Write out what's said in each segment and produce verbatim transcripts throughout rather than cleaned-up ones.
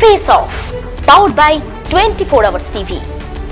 Face Off, powered by twenty-four hours T V.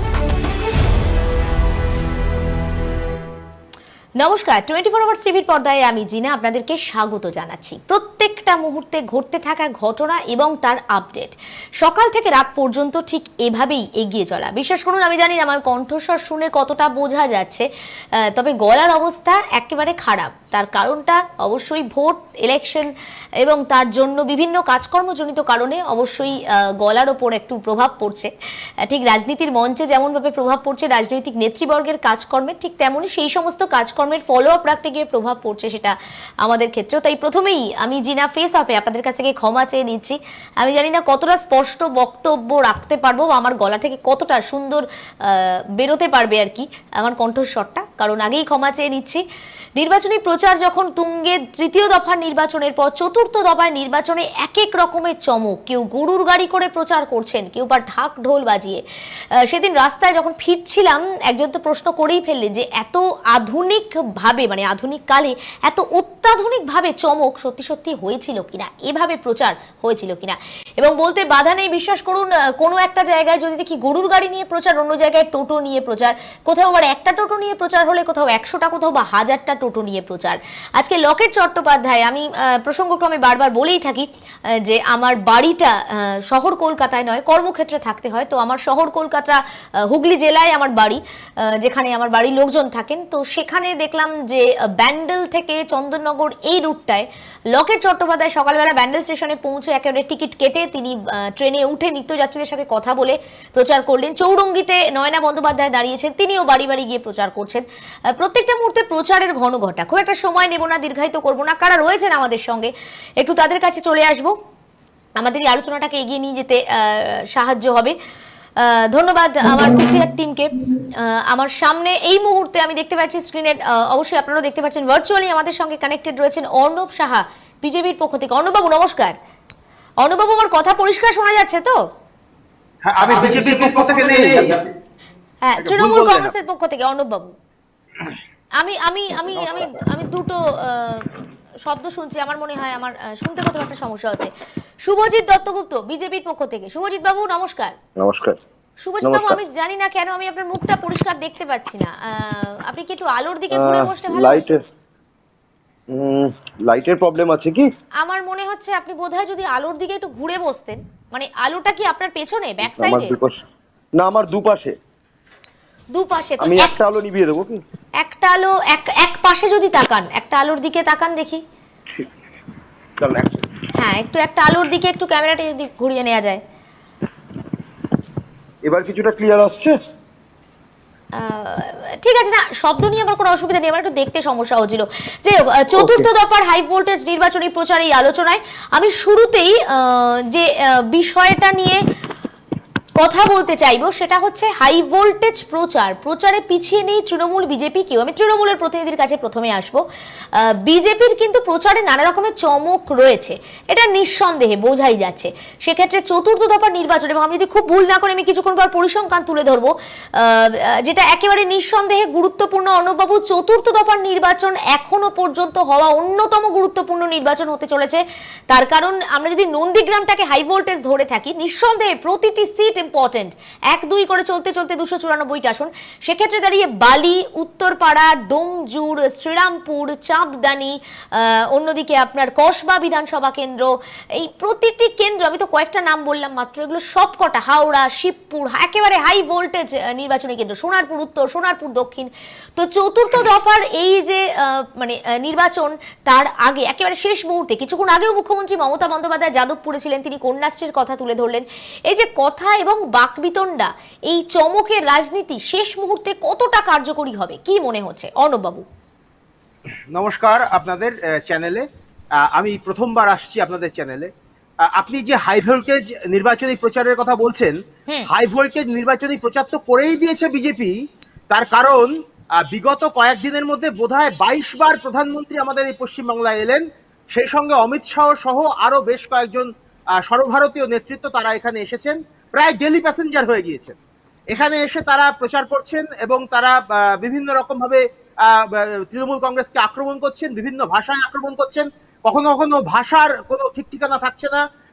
নমস্কার, twenty four hours টিভির পর্দায় আমি জিনা আপনাদেরকে স্বাগত জানাচ্ছি। প্রত্যেকটা মুহূর্তে ঘটতে থাকা ঘটনা এবং তার আপডেট সকাল থেকে রাত পর্যন্ত ঠিক এভাবেই এগিয়ে চলা। বিশ্বাস করুন, আমি জানি না আমার কণ্ঠস্বর শুনে কতটা বোঝা যাচ্ছে, তবে গলার অবস্থা একেবারে খারাপ। তার কারণটা অবশ্যই ভোট, ইলেকশন এবং তার জন্য বিভিন্ন কাজকর্মজনিত কারণে অবশ্যই গলার ওপর একটু প্রভাব পড়ছে। ঠিক রাজনীতির মঞ্চে যেমনভাবে প্রভাব পড়ছে রাজনৈতিক নেতৃবর্গের কাজকর্মের, ঠিক তেমনই সেই সমস্ত কাজকর্মের ফলো আপ রাখতে গিয়ে প্রভাব পড়ছে সেটা আমাদের ক্ষেত্রেও। তাই প্রথমেই আমি জিনা ফেস আপে আপনাদের কাছ থেকে ক্ষমা চেয়ে নিচ্ছি। আমি জানি না কতটা স্পষ্ট বক্তব্য রাখতে পারবো বা আমার গলা থেকে কতটা সুন্দর বেরোতে পারবে আর কি আমার কণ্ঠস্বরটা, কারণ আগেই ক্ষমা চেয়ে নিচ্ছি। নির্বাচনী প্রচার যখন তুঙ্গে, তৃতীয় দফার নির্বাচনের পর চতুর্থ দফার নির্বাচনে এক এক রকমের চমক। কেউ গরুর গাড়ি করে প্রচার করছেন, কেউ বা ঢাক ঢোল বাজিয়ে। সেদিন রাস্তায় যখন ফিরছিলাম একজন তো প্রশ্ন করেই ফেললেন যে এত আধুনিক ভাবে, মানে আধুনিক কালে এত অত্যাধুনিক ভাবে চমক সত্যি সত্যি হয়েছিল কিনা, এভাবে প্রচার হয়েছিল কিনা। এবং বলতে বাধা নেই, বিশ্বাস করুন, কোনো একটা জায়গায় যদি দেখি গরুর গাড়ি নিয়ে প্রচার, অন্য জায়গায় টোটো নিয়ে প্রচার, কোথাও আবার একটা টোটো নিয়ে প্রচার হলে কোথাও একশোটা, কোথাও বা হাজারটা টোটো নিয়ে প্রচার। আজকে লকেট চট্টোপাধ্যায়, আমি প্রসঙ্গক্রমে বারবার বলেই থাকি যে আমার বাড়িটা শহর কলকাতায় নয়, কর্মক্ষেত্রে থাকতে হয়। তো আমার শহর কলকাতা হুগলি জেলায় আমার বাড়ি, যেখানে আমার বাড়ির লোকজন থাকেন। তো সেখানে দেখলাম যে ব্যান্ডেল থেকে চন্দননগর এই রুটটায় লকেট চট্টোপাধ্যায় সকালবেলা ব্যান্ডেল স্টেশনে পৌঁছে একেবারে টিকিট কেটে তিনি ট্রেনে উঠে নিত্যযাত্রীদের সাথে কথা বলে প্রচার করলেন। চৌরঙ্গিতে নয়না বন্দ্যোপাধ্যায় দাঁড়িয়েছেন, তিনিও বাড়ি বাড়ি গিয়ে প্রচার করছেন। প্রত্যেকটা মুহূর্তে প্রচারের ঘন ঘটা। খুব একটা সময় নেব না, দীর্ঘায়িত করবো না। কারা রয়েছেন আমাদের সঙ্গে একটু তাদের কাছে চলে আসবো, আমাদের এই আলোচনাটাকে এগিয়ে নিয়ে যেতে সাহায্য হবে। ধন্যবাদ আমার পিসিআর টিমকে। আমার সামনে এই মুহূর্তে আমি দেখতে পাচ্ছি স্ক্রিনে, অবশ্যই আপনারাও দেখতে পাচ্ছেন, ভার্চুয়ালি আমাদের সঙ্গে কানেক্টেড রয়েছেন অর্ণব সাহা, বিজেপির পক্ষ থেকে। অর্ণববাবু নমস্কার। অর্ণববাবু, আমার কথা পরিষ্কার শোনা যাচ্ছে তো? হ্যাঁ, আমি বিজেপির পক্ষ থেকে নেই, হ্যাঁ তৃণমূল কংগ্রেসের পক্ষ থেকে। অর্ণববাবু, আমি আমি আমি আমি আমি দুটো শব্দ শুনছি, আমার মনে হয় আমার শুনতে কত একটা সমস্যা হচ্ছে। শুভজিৎ দত্তগুপ্ত বিজেপির পক্ষ থেকে। শুভজিৎ বাবু নমস্কার। নমস্কার। শুভজিৎ বাবু, আমি জানি না কেন আমি আপনার মুখটা পরিষ্কার দেখতে পাচ্ছি না, আপনি কি একটু আলোর দিকে ঘুরে বসলে ভালো? লাইটের লাইটের প্রবলেম আছে কি? আমার মনে হচ্ছে আপনি বোধহয় যদি আলোর দিকে একটু ঘুরে বসতেন। মানে আলোটা কি আপনার পেছনে, ব্যাক সাইডে? না, আমার দুপাশে। দুপাশে? তো আমি একটা আলো নিভিয়ে দেবো কি? একটা আলো এক এক পাশে যদি তাকান, একটা আলোর দিকে তাকান দেখি। হ্যাঁ, একটু একটা আলোর দিকে একটু ক্যামেরাটা যদি ঘুরিয়ে নেওয়া যায়। এবার কিছুটা ক্লিয়ার আসছে? ঠিক আছে, না শব্দ নিয়ে আমার কোনো অসুবিধা নেই, আমার একটু দেখতে সমস্যা হচ্ছিল। যে চতুর্থ দফার হাই ভোল্টেজ নির্বাচনী প্রচার এই আলোচনায় আমি শুরুতেই যে বিষয়টা নিয়ে কথা বলতে চাইবো সেটা হচ্ছে হাই ভোল্টেজ প্রচার। প্রচারে পিছিয়ে নেই তৃণমূল, বিজেপি কেউ। আমি তৃণমূলের প্রতিনিধির কাছে প্রথমে আসবো। বিজেপির কিন্তু প্রচারে নানা রকমের চমক রয়েছে, এটা নিঃসন্দেহে বোঝাই যাচ্ছে। সেক্ষেত্রে চতুর্থ দফার নির্বাচন, এবং আমি যদি খুব ভুল না করে আমি কিছুক্ষণ পর পরিসংখ্যান তুলে ধরবো যেটা একেবারে নিঃসন্দেহে গুরুত্বপূর্ণ। অর্ণববাবু, চতুর্থ দফার নির্বাচন এখনো পর্যন্ত হওয়া অন্যতম গুরুত্বপূর্ণ নির্বাচন হতে চলেছে। তার কারণ আমরা যদি নন্দীগ্রামটাকে হাই ভোল্টেজ ধরে থাকি, নিঃসন্দেহে প্রতিটি সিট ইম্পর্টেন্ট, এক দুই করে চলতে চলতে দুশো চুরানব্বইটা আসন। সেক্ষেত্রে দাঁড়িয়ে বালি, উত্তরপাড়া, ডোমজুর, শ্রীরামপুর, চাঁপদানি, অন্যদিকে আপনার কসবা বিধানসভা কেন্দ্র, এই প্রতিটি কেন্দ্র, আমি তো কয়েকটা নাম বললাম মাত্র, এগুলো সবকটা, হাওড়া, শিবপুর, একেবারে হাই ভোল্টেজ নির্বাচনী কেন্দ্র, সোনারপুর উত্তর, সোনারপুর দক্ষিণ। তো চতুর্থ দফার এই যে মানে নির্বাচন, তার আগে একেবারে শেষ মুহূর্তে, কিছুক্ষণ আগেও মুখ্যমন্ত্রী মমতা বন্দ্যোপাধ্যায় যাদবপুরে ছিলেন, তিনি কন্যাশ্রীর কথা তুলে ধরলেন। এই যে কথা এবং বাকবিতণ্ডা, এই চমকের রাজনীতি শেষ মুহূর্তে কতটা কার্যকরী হবে কি মনে হচ্ছে অর্ণববাবু? নমস্কার আপনাদের চ্যানেলে, আমি প্রথমবার আসছি আপনাদের চ্যানেলে। আপনি যে হাই ভোল্টেজ নির্বাচনী প্রচারের কথা বলছেন, হাই ভোল্টেজ নির্বাচনী প্রচার তো করেই দিয়েছে বিজেপি। তার কারণ বিগত কয়েকদিনের মধ্যে বোধহয় বাইশ বার প্রধানমন্ত্রী আমাদের এই পশ্চিমবাংলায় এলেন, সেই সঙ্গে অমিত শাহ সহ আরো বেশ কয়েকজন সর্বভারতীয় নেতৃত্ব তারা এখানে এসেছেন, প্রায় ডেলি প্যাসেঞ্জার হয়ে গিয়েছেন। এখানে এসে তারা প্রচার করছেন এবং তারা বিভিন্ন রকম ভাবে তৃণমূল কংগ্রেসকে আক্রমণ করছেন, বিভিন্ন ভাষায় আক্রমণ করছেন। কখনো কখনো ভাষার কোনো ঠিক ঠিকানা থাকছে না,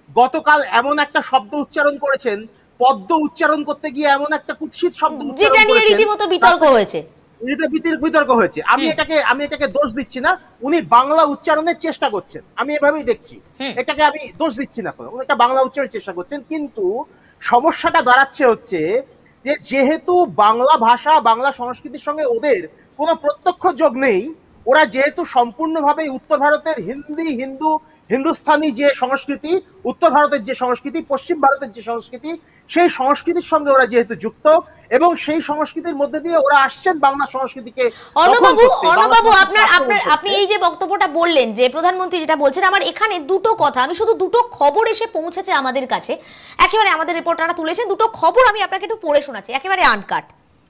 গতকাল এমন একটা শব্দ উচ্চারণ করেছেন, পদ্ম উচ্চারণ করতে গিয়ে এমন একটা কুৎসিত শব্দ উচ্চারণ যেটা নিয়ে করেছেন, রীতিমতো বিতর্ক হয়েছে। বিতর্ক হয়েছে। আমি এটাকে আমি এটাকে দোষ দিচ্ছি না, উনি বাংলা উচ্চারণের চেষ্টা করছেন, আমি এভাবেই দেখছি, এটাকে আমি দোষ দিচ্ছি না, উনি একটা বাংলা উচ্চারণের চেষ্টা করছেন। কিন্তু সমস্যাটা দাঁড়াচ্ছে হচ্ছে যে যেহেতু বাংলা ভাষা বাংলা সংস্কৃতির সঙ্গে ওদের কোনো প্রত্যক্ষ যোগ নেই, ওরা যেহেতু সম্পূর্ণভাবে উত্তর ভারতের হিন্দি হিন্দু হিন্দুস্তানি যে সংস্কৃতি, উত্তর ভারতের যে সংস্কৃতি, পশ্চিম ভারতের যে সংস্কৃতি, সেই সংস্কৃতির সঙ্গে ওরা যেহেতু যুক্ত এবং সেই সংস্কৃতির মধ্যে দিয়ে ওরা আসছেন বাংলা সংস্কৃতিকে। অনুবাবু অনুবাবু আপনার আপনার আপনি এই যে বক্তব্যটা বললেন যে প্রধানমন্ত্রী যেটা বলছেন, আমার এখানে দুটো কথা, আমি শুধু দুটো খবর এসে পৌঁছেছে আমাদের কাছে, একেবারে আমাদের রিপোর্টাররা তুলেছেন, দুটো খবর আমি আপনাকে একটু পড়ে শোনাচ্ছি, একেবারে আনকাট।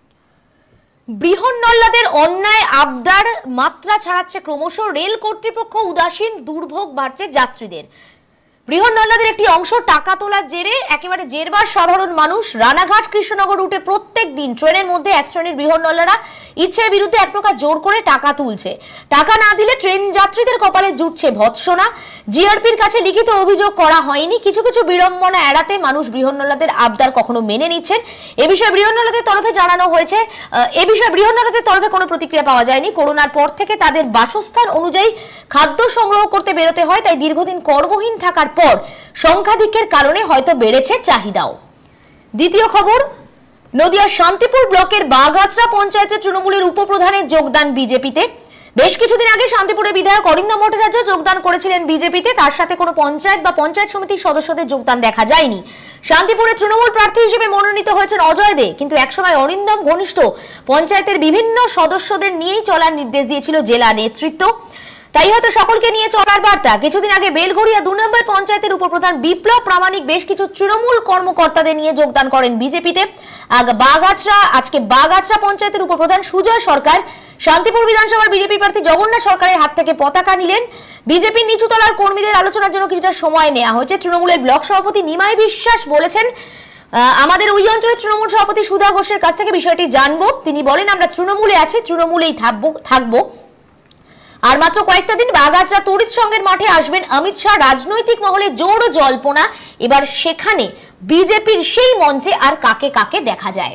বৃহন্নল্লাদের অন্যায় আবদার মাত্রা ছাড়াচ্ছে ক্রমশ, রেল কর্তৃপক্ষ উদাসীন, দুর্ভোগ বাড়ছে যাত্রীদের। বৃহন্নল্লাদের একটি অংশ টাকা তোলার জেরে একেবারে জেরবার সাধারণ মানুষ। রানাঘাট কৃষ্ণনগর রুটে প্রত্যেক দিন ট্রেনের মধ্যে এক শ্রেণীর বৃহন্নল্লারা ইচ্ছের বিরুদ্ধে এক প্রকার জোর করে টাকা তুলছে। টাকা না দিলে ট্রেন যাত্রীদের কপালে জুটছে ভৎসনা। জিআরপির কাছে লিখিত অভিযোগ করা হয়নি, কিছু কিছু বিড়ম্বনা এড়াতে মানুষ বৃহন্নল্লাদের আবদার কখনো মেনে নিচ্ছেন। এ বিষয়ে বৃহন্নল্লাদের তরফে জানানো হয়েছে, এ বিষয়ে বৃহন্নল্লাদের তরফে কোনো প্রতিক্রিয়া পাওয়া যায়নি। করোনার পর থেকে তাদের বাসস্থান অনুযায়ী খাদ্য সংগ্রহ করতে বেরোতে হয়, তাই দীর্ঘদিন কর্মহীন থাকার পর সংখ্যাধিক্যের কারণে হয়তো বেড়েছে চাহিদাও। দ্বিতীয় খবর, নদিয়ার শান্তিপুর ব্লকের বাগাছড়া পঞ্চায়েতের তৃণমূলের উপপ্রধানের যোগদান বিজেপিতে। বেশ কিছুদিন আগে শান্তিপুরের বিধায়ক অরিন্দম ভট্টাচার্য যোগদান করেছিলেন বিজেপিতে, তার সাথে কোনো পঞ্চায়েত বা পঞ্চায়েত সমিতির সদস্যদের যোগদান দেখা যায়নি। শান্তিপুরের তৃণমূল প্রার্থী হিসেবে মনোনীত হয়েছেন অজয় দে, কিন্তু একসময় অরিন্দম ঘনিষ্ঠ পঞ্চায়েতের বিভিন্ন সদস্যদের নিয়েই চলার নির্দেশ দিয়েছিল জেলা নেতৃত্ব, তাই হয়তো সকলকে নিয়ে চলার বার্তা। কিছুদিন আগে বেলঘড়িয়া দু নম্বর পঞ্চায়েতের উপপ্রধান বিপ্লব প্রামাণিক বেশ কিছু তৃণমূল কর্মকর্তাদের নিয়ে যোগদান করেন বিজেপিতে। আগ বাগাছড়া আজকে বাগাছড়া পঞ্চায়েতের উপপ্রধান সুজয় সরকার শান্তিপুর বিধানসভার বিজেপি প্রার্থী জগন্নাথ সরকারের হাত থেকে পতাকা নিলেন। বিজেপির নিচুতলার কর্মীদের আলোচনার জন্য কিছুটা সময় নেওয়া হয়েছে। তৃণমূলের ব্লক সভাপতি নিমাই বিশ্বাস বলেছেন, আমাদের ওই অঞ্চলের তৃণমূল সভাপতি সুধা ঘোষের কাছ থেকে বিষয়টি জানবো। তিনি বলেন, আমরা তৃণমূলে আছি, তৃণমূলেই থাকবো থাকবো আর মাত্র কয়েকটা দিন বাগাছড়া তড়িৎ সংঘের মাঠে আসবেন অমিত শাহ। রাজনৈতিক মহলে জোর জল্পনা, এবার সেখানে বিজেপির সেই মঞ্চে আর কাকে কাকে দেখা যায়।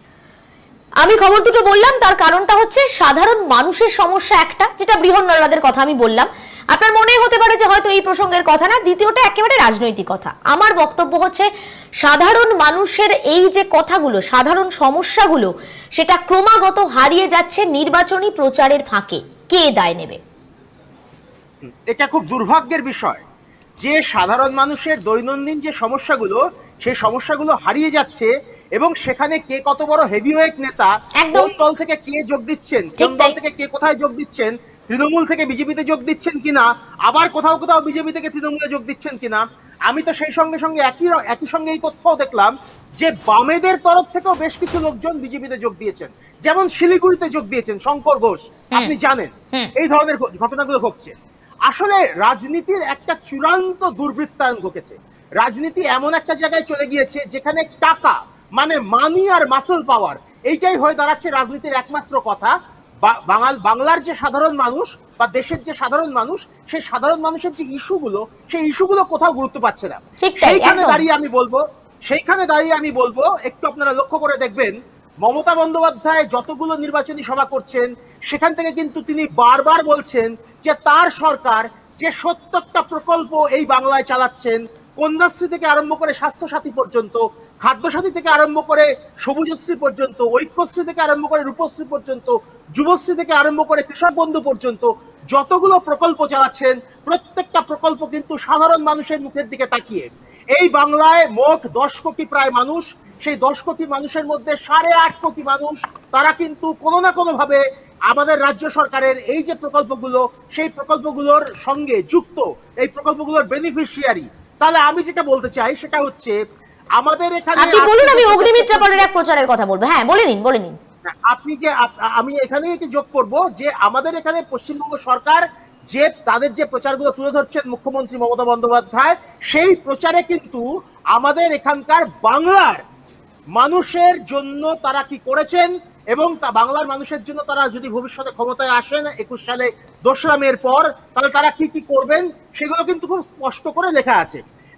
আমি খবর দুটো বললাম, তার কারণটা হচ্ছে সাধারণ মানুষের সমস্যা একটা, যেটা বৃহন্নল্লাদের কথা আমি বললাম। আপনার মনে হতে পারে যে হয়তো এই প্রসঙ্গের কথা না, দ্বিতীয়টা একেবারে রাজনৈতিক কথা। আমার বক্তব্য হচ্ছে সাধারণ মানুষের এই যে কথাগুলো, সাধারণ সমস্যাগুলো, সেটা ক্রমাগত হারিয়ে যাচ্ছে নির্বাচনী প্রচারের ফাঁকে। কে দায় নেবে? এটা খুব দুর্ভাগ্যের বিষয় যে সাধারণ মানুষের দৈনন্দিন যে সমস্যাগুলো, সেই সমস্যাগুলো হারিয়ে যাচ্ছে এবং সেখানে কে কত বড় হেভিওয়েট নেতা, কোন দল থেকে কে যোগ দিচ্ছেন, কোন দল থেকে কে কোথায় যোগ দিচ্ছেন, তৃণমূল থেকে বিজেপিতে যোগ দিচ্ছেন কিনা, আবার কোথাও কোথাও বিজেপি থেকে তৃণমূলে যোগ দিচ্ছেন কিনা। আমি তো সেই সঙ্গে সঙ্গে একই একই সঙ্গে এই তথ্যও দেখলাম যে বামেদের তরফ থেকেও বেশ কিছু লোকজন বিজেপিতে যোগ দিয়েছেন, যেমন শিলিগুড়িতে যোগ দিয়েছেন শঙ্কর ঘোষ, আপনি জানেন এই ধরনের ঘটনাগুলো ঘটছে। আসলে রাজনীতির একটা চূড়ান্ত দুর্বৃত্তায়ন ঘটেছে। রাজনীতি এমন একটা জায়গায় চলে গিয়েছে যেখানে টাকা মানে মানি আর মাসল পাওয়ার, এইটাই হয়ে দাঁড়াচ্ছে রাজনীতির একমাত্র কথা। বাঙাল বাংলার যে সাধারণ মানুষ বা দেশের যে সাধারণ মানুষ, সেই সাধারণ মানুষের যে ইস্যুগুলো, সেই ইস্যুগুলো কোথাও গুরুত্ব পাচ্ছে না। সেইখানে দাঁড়িয়ে আমি বলবো সেইখানে দাঁড়িয়ে আমি বলবো একটু আপনারা লক্ষ্য করে দেখবেন, মমতা বন্দ্যোপাধ্যায় যতগুলো নির্বাচনী সভা করছেন সেখান থেকে কিন্তু তিনি বারবার বলছেন যে তার সরকার যে সত্তরটা প্রকল্প এই বাংলায় চালাচ্ছেন, কন্যাশ্রী থেকে আরম্ভ করে স্বাস্থ্যসাথী পর্যন্ত, খাদ্যসাথী থেকে আরম্ভ করে সবুজশ্রী পর্যন্ত, ঐক্যশ্রী থেকে আরম্ভ করে রূপশ্রী পর্যন্ত, যুবশ্রী থেকে আরম্ভ করে কৃষক বন্ধু পর্যন্ত যতগুলো প্রকল্প চালাচ্ছেন, প্রত্যেকটা প্রকল্প কিন্তু সাধারণ মানুষের মুখের দিকে তাকিয়ে। এই বাংলায় মোট দশ কোটি প্রায় মানুষ, সেই দশ কোটি মানুষের মধ্যে সাড়ে আট কোটি মানুষ তারা কিন্তু কোনো না কোনো ভাবে আমাদের রাজ্য সরকারের এই যে প্রকল্পগুলো, সেই প্রকল্পগুলোর সঙ্গে যুক্ত, এই প্রকল্পগুলোর বেনিফিশিয়ারি। তাহলে আমি যেটা বলতে চাই সেটা হচ্ছে আমাদের এখানে, আপনি বলুন, আমি অগ্নিমিত্রা পরের এক প্রচারের কথা বলবো। হ্যাঁ, বলে নিন বলে নিন। আপনি যে আমি এখানে একটু যোগ করব যে আমাদের এখানে পশ্চিমবঙ্গ সরকার যে তাদের যে প্রচারগুলো তুলে ধরছেন মুখ্যমন্ত্রী মমতা বন্দ্যোপাধ্যায়, সেই প্রচারে কিন্তু আমাদের এখানকার বাংলার মানুষের জন্য তারা কি করেছেন এবং তা বাংলার মানুষের জন্য তারা যদি ভবিষ্যতে ক্ষমতায় আসেন একুশ সালে দোসরা মের পর, তাহলে তারা কি কি করবেন সেগুলো কিন্তু খুব স্পষ্ট করে লেখা আছে।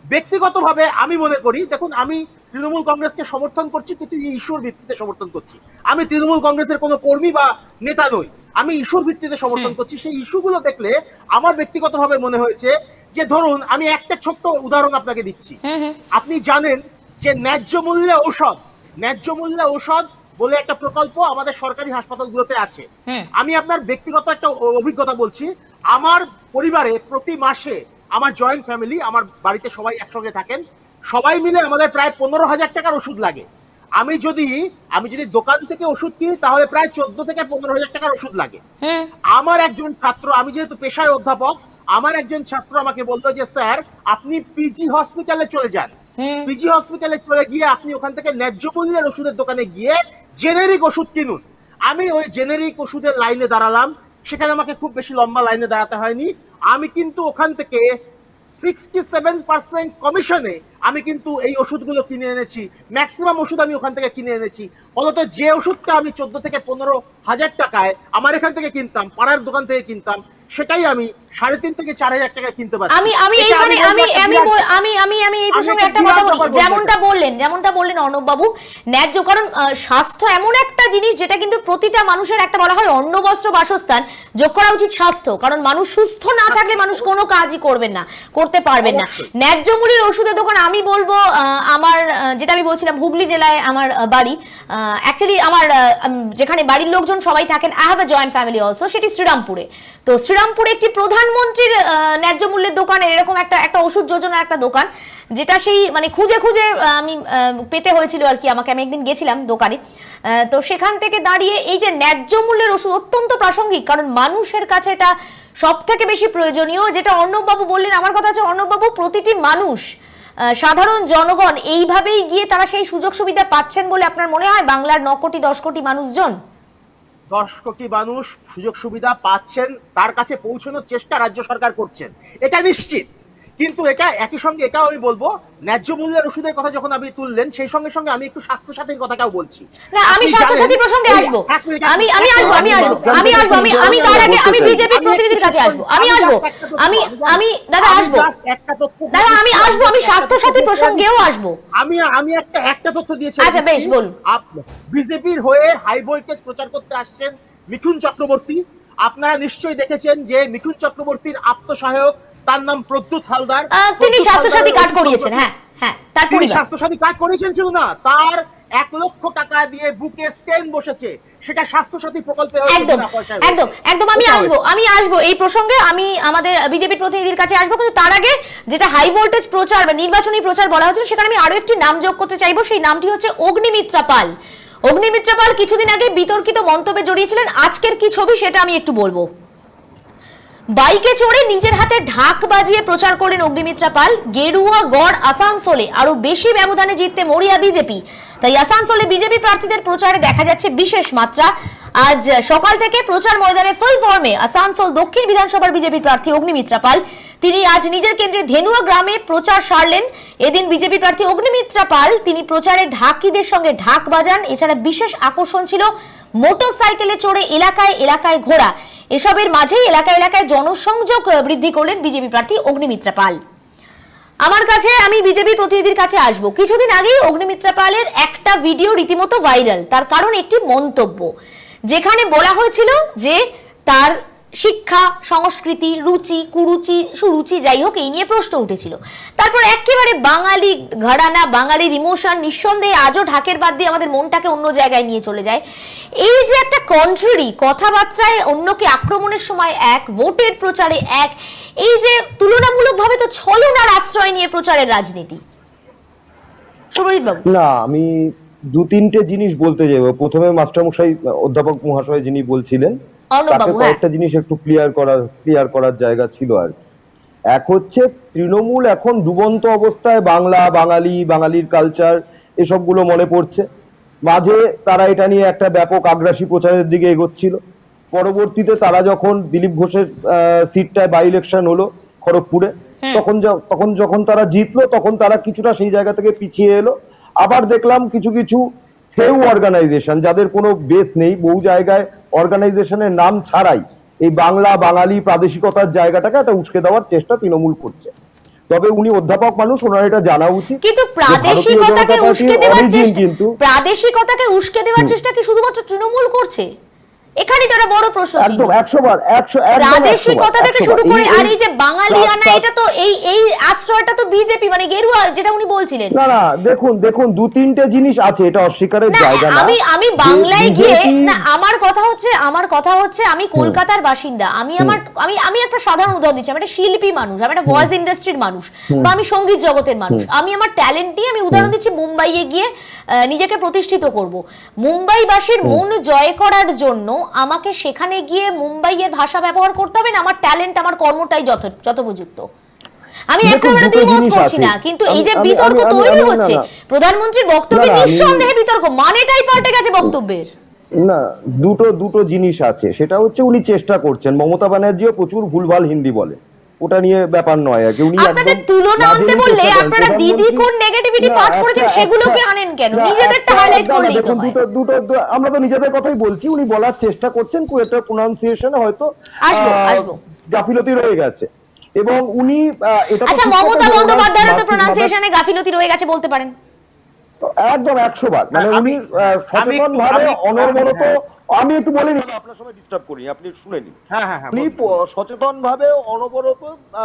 ব্যক্তিগতভাবে আমি মনে করি, দেখুন আমি তৃণমূল কংগ্রেসকে সমর্থন করছি কিন্তু এই ইস্যুর ভিত্তিতে সমর্থন করছি। আমি তৃণমূল কংগ্রেসের কোনো কর্মী বা নেতা নই, আমি ইস্যুর ভিত্তিতে সমর্থন করছি। সেই ইস্যুগুলো দেখলে আমার ব্যক্তিগতভাবে মনে হয়েছে যে, ধরুন আমি একটা ছোট্ট উদাহরণ আপনাকে দিচ্ছি। আপনি জানেন যে ন্যায্য মূল্যে ঔষধ, ন্যায্য মূল্যে ঔষধ বলে একটা প্রকল্প আমাদের সরকারি হাসপাতালগুলোতে আছে। আমি আপনার ব্যক্তিগত একটা অভিজ্ঞতা বলছি। আমার পরিবারে প্রতি মাসে, আমার জয়েন্ট ফ্যামিলি, আমার বাড়িতে সবাই একসঙ্গে থাকেন, সবাই মিলে আমাদের প্রায় পনেরো হাজার টাকার ওষুধ লাগে। আমি যদি আমি যদি দোকান থেকে ওষুধ কিনি তাহলে প্রায় চোদ্দ থেকে পনেরো হাজার টাকার ওষুধ লাগে। আমার একজন ছাত্র, আমি যেহেতু পেশায় অধ্যাপক, আমার একজন ছাত্র আমাকে বললো যে স্যার আপনি পিজি হসপিটালে চলে যান, পিজি হসপিটালে চলে গিয়ে আপনি ওখান থেকে ন্যায্য মূল্যের ওষুধের দোকানে গিয়ে জেনেরিক ওষুধ কিনুন। আমি ওই জেনেরিক ওষুধের লাইনে দাঁড়ালাম, সেখানে আমাকে খুব বেশি লম্বা লাইনে দাঁড়াতে হয়নি। আমি কিন্তু ওখান থেকে সিক্সটি সেভেন পার্সেন্ট কমিশনে আমি কিন্তু এই ওষুধগুলো কিনে এনেছি, ম্যাক্সিমাম ওষুধ আমি ওখান থেকে কিনে এনেছি। ফলত যে ওষুধটা আমি চোদ্দ থেকে পনেরো হাজার টাকায় আমার এখান থেকে কিনতাম, পাড়ার দোকান থেকে কিনতাম, সেটাই আমি সাড়ে তিন থেকে চার হাজার টাকায় কিনতে পারছি। আমি আমি এইখানে আমি আমি আমি আমি আমি এই প্রসঙ্গে একটা কথা বলি, যেমনটা বললেন যেমনটা বললেন অর্ণব বাবু, ন্যায্য, কারণ স্বাস্থ্য এমন একটা জিনিস যেটা কিন্তু প্রতিটা মানুষের একটা বলা হয় অন্ন বস্ত্র বাসস্থান যোগ করা উচিত স্বাস্থ্য, কারণ মানুষ সুস্থ না থাকলে মানুষ কোনো কাজই করবেন না, করতে পারবেন না। ন্যায্য মূল্যের ওষুধের দোকান আমি বলবো, আমার যেটা আমি বলছিলাম হুগলি জেলায় আমার বাড়ি, অ্যাকচুয়ালি আমার যেখানে বাড়ির লোকজন সবাই থাকেন, I have a joint family also, সেটি শ্রীরামপুরে। তো শ্রীরামপুরে একটি প্রধানমন্ত্রীর ন্যায্য মূল্যের দোকানের এরকম একটা একটা ওষুধ যোজনার একটা দোকান, যেটা সেই মানে খুঁজে খুঁজে আমি পেতে হয়েছিল আর কি আমাকে। আমি একদিন গেছিলাম দোকানে, তো সেখান থেকে দাঁড়িয়ে এই যে ন্যায্য মূল্যের ওষুধ অত্যন্ত প্রাসঙ্গিক, কারণ মানুষের কাছে এটা সব থেকে বেশি প্রয়োজনীয়। যেটা অর্ণব বাবু বললেন, আমার কথা হচ্ছে অর্ণব বাবু, প্রতিটি মানুষ, সাধারণ জনগণ এইভাবেই গিয়ে তারা সেই সুযোগ সুবিধা পাচ্ছেন বলে আপনার মনে হয়? বাংলার ন কোটি দশ কোটি মানুষজন, দশ কোটি মানুষ সুযোগ সুবিধা পাচ্ছেন, তার কাছে পৌঁছানোর চেষ্টা রাজ্য সরকার করছেন, এটা নিশ্চিত। কিন্তু এটা একই সঙ্গে এটাও আমি বলবো, ন্যায্য মূল্যের ওষুধের কথা যখন আপনি তুললেন, সেই সঙ্গে সঙ্গে আমি একটু স্বাস্থ্য সাথীর কথাটাও বলছি। না, আমি স্বাস্থ্য সাথী প্রসঙ্গে আসবো, আমি আমি আসবো আমি আসবো আমি আসবো আমি আমি তার আগে আমি বিজেপি প্রতিনিধির কাছে আসবো, আমি আসবো আমি আমি দাদা আসবো দাদা আমি আসবো আমি স্বাস্থ্য সাথী প্রসঙ্গেও আসবো। আমি আমি একটা একটা তথ্য দিয়েছি। আচ্ছা বেশ, বলুন। বিজেপির হয়ে হাই ভোল্টেজ প্রচার করতে আসছেন মিঠুন চক্রবর্তী। আপনারা নিশ্চয়ই দেখেছেন যে মিঠুন চক্রবর্তীর আত্মসহায়ক, তার নাম প্রদ্যুৎ হালদার, তিনি স্বাস্থ্যসাথী কার্ড করিয়েছেন। হ্যাঁ হ্যাঁ, তার পরিবার স্বাস্থ্যসাথী কার্ড করিয়েছেন, ছিল না তার এক লক্ষ টাকা দিয়ে বুকে স্টেন বসেছে, সেটা স্বাস্থ্যসাথী প্রকল্পে। একদম একদম একদম আমি আসবো আমি আসবো এই প্রসঙ্গে, আমি আমাদের বিজেপি প্রতিনিধির কাছে আসবো। কিন্তু তার আগে যেটা হাই ভোল্টেজ প্রচার বা নির্বাচনী প্রচার বলা হচ্ছে, সেখানে আমি আরো একটি নাম যোগ করতে চাইবো। সেই নামটি হচ্ছে অগ্নিমিত্রা পাল। অগ্নিমিত্রা পাল কিছুদিন আগে বিতর্কিত মন্তব্যে জড়িয়েছিলেন। আজকের কি ছবি সেটা আমি একটু বলবো। বাইকে চড়ে নিজের হাতে ঢাক বাজিয়ে প্রচার করলেন অগ্নিমিত্রা পাল। গেরুয়া গড় আসানসোলে আরো বেশি ব্যবধানে জিততে মরিয়া বিজেপি, তাই আসানসোলে বিজেপি প্রার্থীদের প্রচারে দেখা যাচ্ছে বিশেষ মাত্রা। আজ সকাল থেকে প্রচার ময়দানে ফুল ফর্মে আসানসোল দক্ষিণ বিধানসভার বিজেপি প্রার্থী অগ্নিমিত্রা পাল। তিনি আজ নিজের কেন্দ্রে ধেনুয়া গ্রামে প্রচার সারলেন। এদিন বিজেপি প্রার্থী অগ্নিমিত্রা পাল তিনি প্রচারে ঢাকিদের সঙ্গে ঢাক বাজান। এছাড়া বিশেষ আকর্ষণ ছিল মোটর সাইকেলে চড়ে এলাকায় এলাকায় ঘোরা। এসবের মাঝেই এলাকা এলাকায় জনসংযোগ বৃদ্ধি করলেন বিজেপি প্রার্থী অগ্নিমিত্রা পাল। আমার কাছে আমি বিজেপি প্রতিনিধির কাছে আসব। কিছুদিন আগেই অগ্নিমিত্রা পালের একটা ভিডিও রীতিমতো ভাইরাল, তার কারণ একটি মন্তব্য, যেখানে বলা হয়েছিল যে তার শিক্ষা, সংস্কৃতি, রুচি, কুরুচি, সুরুচি, যাই হোক, এই নিয়ে প্রশ্ন উঠেছিল। তারপর একেবারে বাঙালি ঘরানা, বাঙালির ইমোশন নিঃসন্দেহে আজও ঢাকের বাদ দিয়ে আমাদের মনটাকে অন্য জায়গায় নিয়ে চলে যায়। এই যে একটা কন্ট্রারি কথাবার্তায়, অন্যকে আক্রমণের সময় এক, ভোটের প্রচারে এক, এই যে তুলনামূলকভাবে তো ছলনার আশ্রয় নিয়ে প্রচারের রাজনীতি। সুরজিৎ বাবু, না, আমি দু তিনটে জিনিস বলতে যাব। প্রথমে মাস্টারমশাই অধ্যাপক মহাশয় যিনি বলছিলেন, তাকে কয়েকটা জিনিস একটু ক্লিয়ার করার ক্লিয়ার করার জায়গা ছিল আর এক হচ্ছে, তৃণমূল এখন ডুবন্ত অবস্থায় বাংলা, বাঙালি, বাঙালির কালচার এসবগুলো মনে পড়ছে। মাঝে তারা এটা নিয়ে একটা ব্যাপক আগ্রাসী প্রচারের দিকে এগোচ্ছিল। পরবর্তীতে তারা যখন দিলীপ ঘোষের সিটটায় বাই ইলেকশন হলো খড়গপুরে, তখন তখন যখন তারা জিতলো, তখন তারা কিছুটা সেই জায়গা থেকে পিছিয়ে এলো। আবার দেখলাম কিছু কিছু ফেউ অর্গানাইজেশন, যাদের কোনো বেস নেই, বহু জায়গায় অর্গানাইজেশনের নাম ছাড়াই এই বাংলা, বাঙালি, প্রাদেশিকতার জায়গাটাকে একটা উস্কে দেওয়ার চেষ্টা তৃণমূল করছে। তবে উনি অধ্যাপক মানুষ, ওনার এটা জানা উচিত। কিন্তু প্রাদেশিকতাকে উস্কে দেওয়ার চেষ্টা প্রাদেশিকতাকে উস্কে দেওয়ার চেষ্টা কি শুধুমাত্র তৃণমূল করছে? এখানে তো একটা বড় প্রশ্ন ছিল। একদম একশো বার একশো প্রাদেশিকতা থেকে শুরু করে আর এই যে বাঙালিয়ানা, এটা তো এই এই আশ্রয়টা তো বিজেপি মানে গেরুয়া যেটা উনি বলছিলেন। না না দেখুন দেখুন দু তিনটে জিনিস আছে, এটা অস্বীকারের জায়গা না। আমি আমি বাংলায় গিয়ে না, আমার কথা হচ্ছে আমার কথা হচ্ছে আমি কলকাতার বাসিন্দা, আমি আমার আমি আমি একটা সাধারণ উদাহরণ দিচ্ছি, আমি একটা শিল্পী মানুষ, আমি একটা ভয়েস ইন্ডাস্ট্রির মানুষ, বা আমি সঙ্গীত জগতের মানুষ, আমি আমার ট্যালেন্ট নিয়ে আমি উদাহরণ দিচ্ছি মুম্বাইয়ে গিয়ে নিজেকে প্রতিষ্ঠিত করব। মুম্বাইবাসীর মন জয় করার জন্য আমাকে সেখানে গিয়ে মুম্বাইয়ের ভাষা ব্যবহার করতে হবে না? আমার ট্যালেন্ট, আমার কর্মটাই যথোপযুক্ত। আমি একেবারে দ্বিমত করছি না, কিন্তু এই যে বিতর্ক তৈরি হচ্ছে, প্রধানমন্ত্রীর বক্তব্যে নিঃসন্দেহে বিতর্ক, মানেটাই পাল্টে গেছে বক্তব্যের। না, দুটো দুটো জিনিস আছে, সেটা হচ্ছে উনি চেষ্টা করছেন। মমতা ব্যানার্জিও প্রচুর ভুলভাল হিন্দি বলে, ওটা নিয়ে ব্যাপার নয়। আগে উনি আপনাদের তুলনা আনতে বললে আপনারা দিদি কোন নেগেটিভিটি পাঠ করেছেন সেগুলোকে আনেন কেন? নিজেদেরটা হাইলাইট করলেই তো হয়। দুটো দুটো আমরা তো নিজেদের কথাই বলছি, উনি বলার চেষ্টা করছেন, কোয়েটা প্রোনাউন্সিয়েশনে হয়তো আসবো আসবো গাফিলতি রয়ে গেছে, এবং উনি এটা আচ্ছা মমতা বন্দ্যোপাধ্যায়ের তো প্রোনাউন্সিয়েশনে গাফিলতি রয়ে গেছে বলতে পারেন। একদম একশো বার, মানে উনি সচেতন ভাবে অনবরত, আমি একটু বলে নিই, আপনার সময় ডিস্টার্ব করি, আপনি শুনে নিন। উনি সচেতন ভাবে অনবরত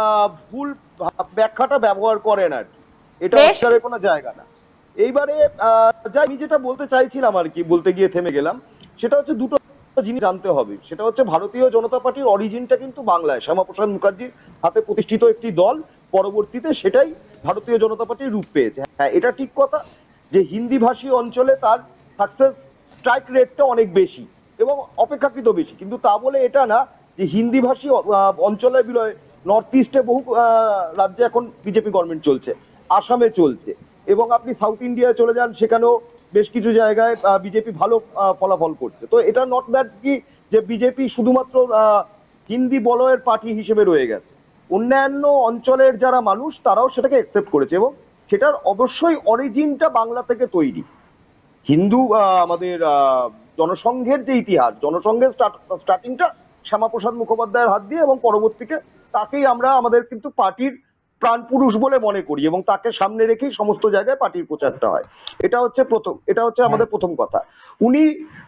ভুল ব্যাখ্যাটা ব্যবহার করেন আর কি, এটা অস্বীকারের কোনো জায়গা না। এইবারে যা আমি যেটা বলতে চাইছিলাম আর কি, বলতে গিয়ে থেমে গেলাম, সেটা হচ্ছে দুটো জিনিস জানতে হবে। সেটা হচ্ছে ভারতীয় জনতা পার্টির অরিজিনটা কিন্তু বাংলায়, শ্যামাপ্রসাদ মুখার্জির হাতে প্রতিষ্ঠিত একটি দল, পরবর্তীতে সেটাই ভারতীয় জনতা পার্টির রূপ পেয়েছে। হ্যাঁ, এটা ঠিক কথা যে হিন্দি ভাষী অঞ্চলে তার সাকসেস স্ট্রাইক রেটটা অনেক বেশি এবং অপেক্ষাকৃত বেশি, কিন্তু তা বলে এটা না যে হিন্দি ভাষী অঞ্চলের বিলয়ে নর্থ ইস্টে বহু রাজ্যে এখন বিজেপি গভর্নমেন্ট চলছে, আসামে চলছে, এবং আপনি সাউথ ইন্ডিয়ায় চলে যান, সেখানেও বেশ কিছু জায়গায় বিজেপি ভালো ফলাফল করছে। তো এটা নট দ্যাট কি যে বিজেপি শুধুমাত্র হিন্দি বলয়ের পার্টি হিসেবে রয়ে গেছে, অন্যান্য অঞ্চলের যারা মানুষ তারাও সেটাকে অ্যাকসেপ্ট করেছে, এবং সেটার অবশ্যই অরিজিনটা বাংলা থেকে তৈরি। হিন্দু আমাদের জনসংঘের যে ইতিহাস, জনসংঘের স্টার্টিংটা শ্যামাপ্রসাদ মুখোপাধ্যায়ের হাত দিয়ে, এবং পরবর্তীতে তাকেই আমরা আমাদের কিন্তু পার্টির প্রাণ পুরুষ বলে মনে করি, এবং তাকে সামনে রেখেই সমস্ত জায়গায় পার্টির প্রচারটা হয়। এটা হচ্ছে প্রথম, এটা হচ্ছে আমাদের প্রথম কথা। উনি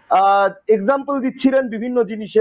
আহ এক্সাম্পল দিচ্ছিলেন বিভিন্ন জিনিসে।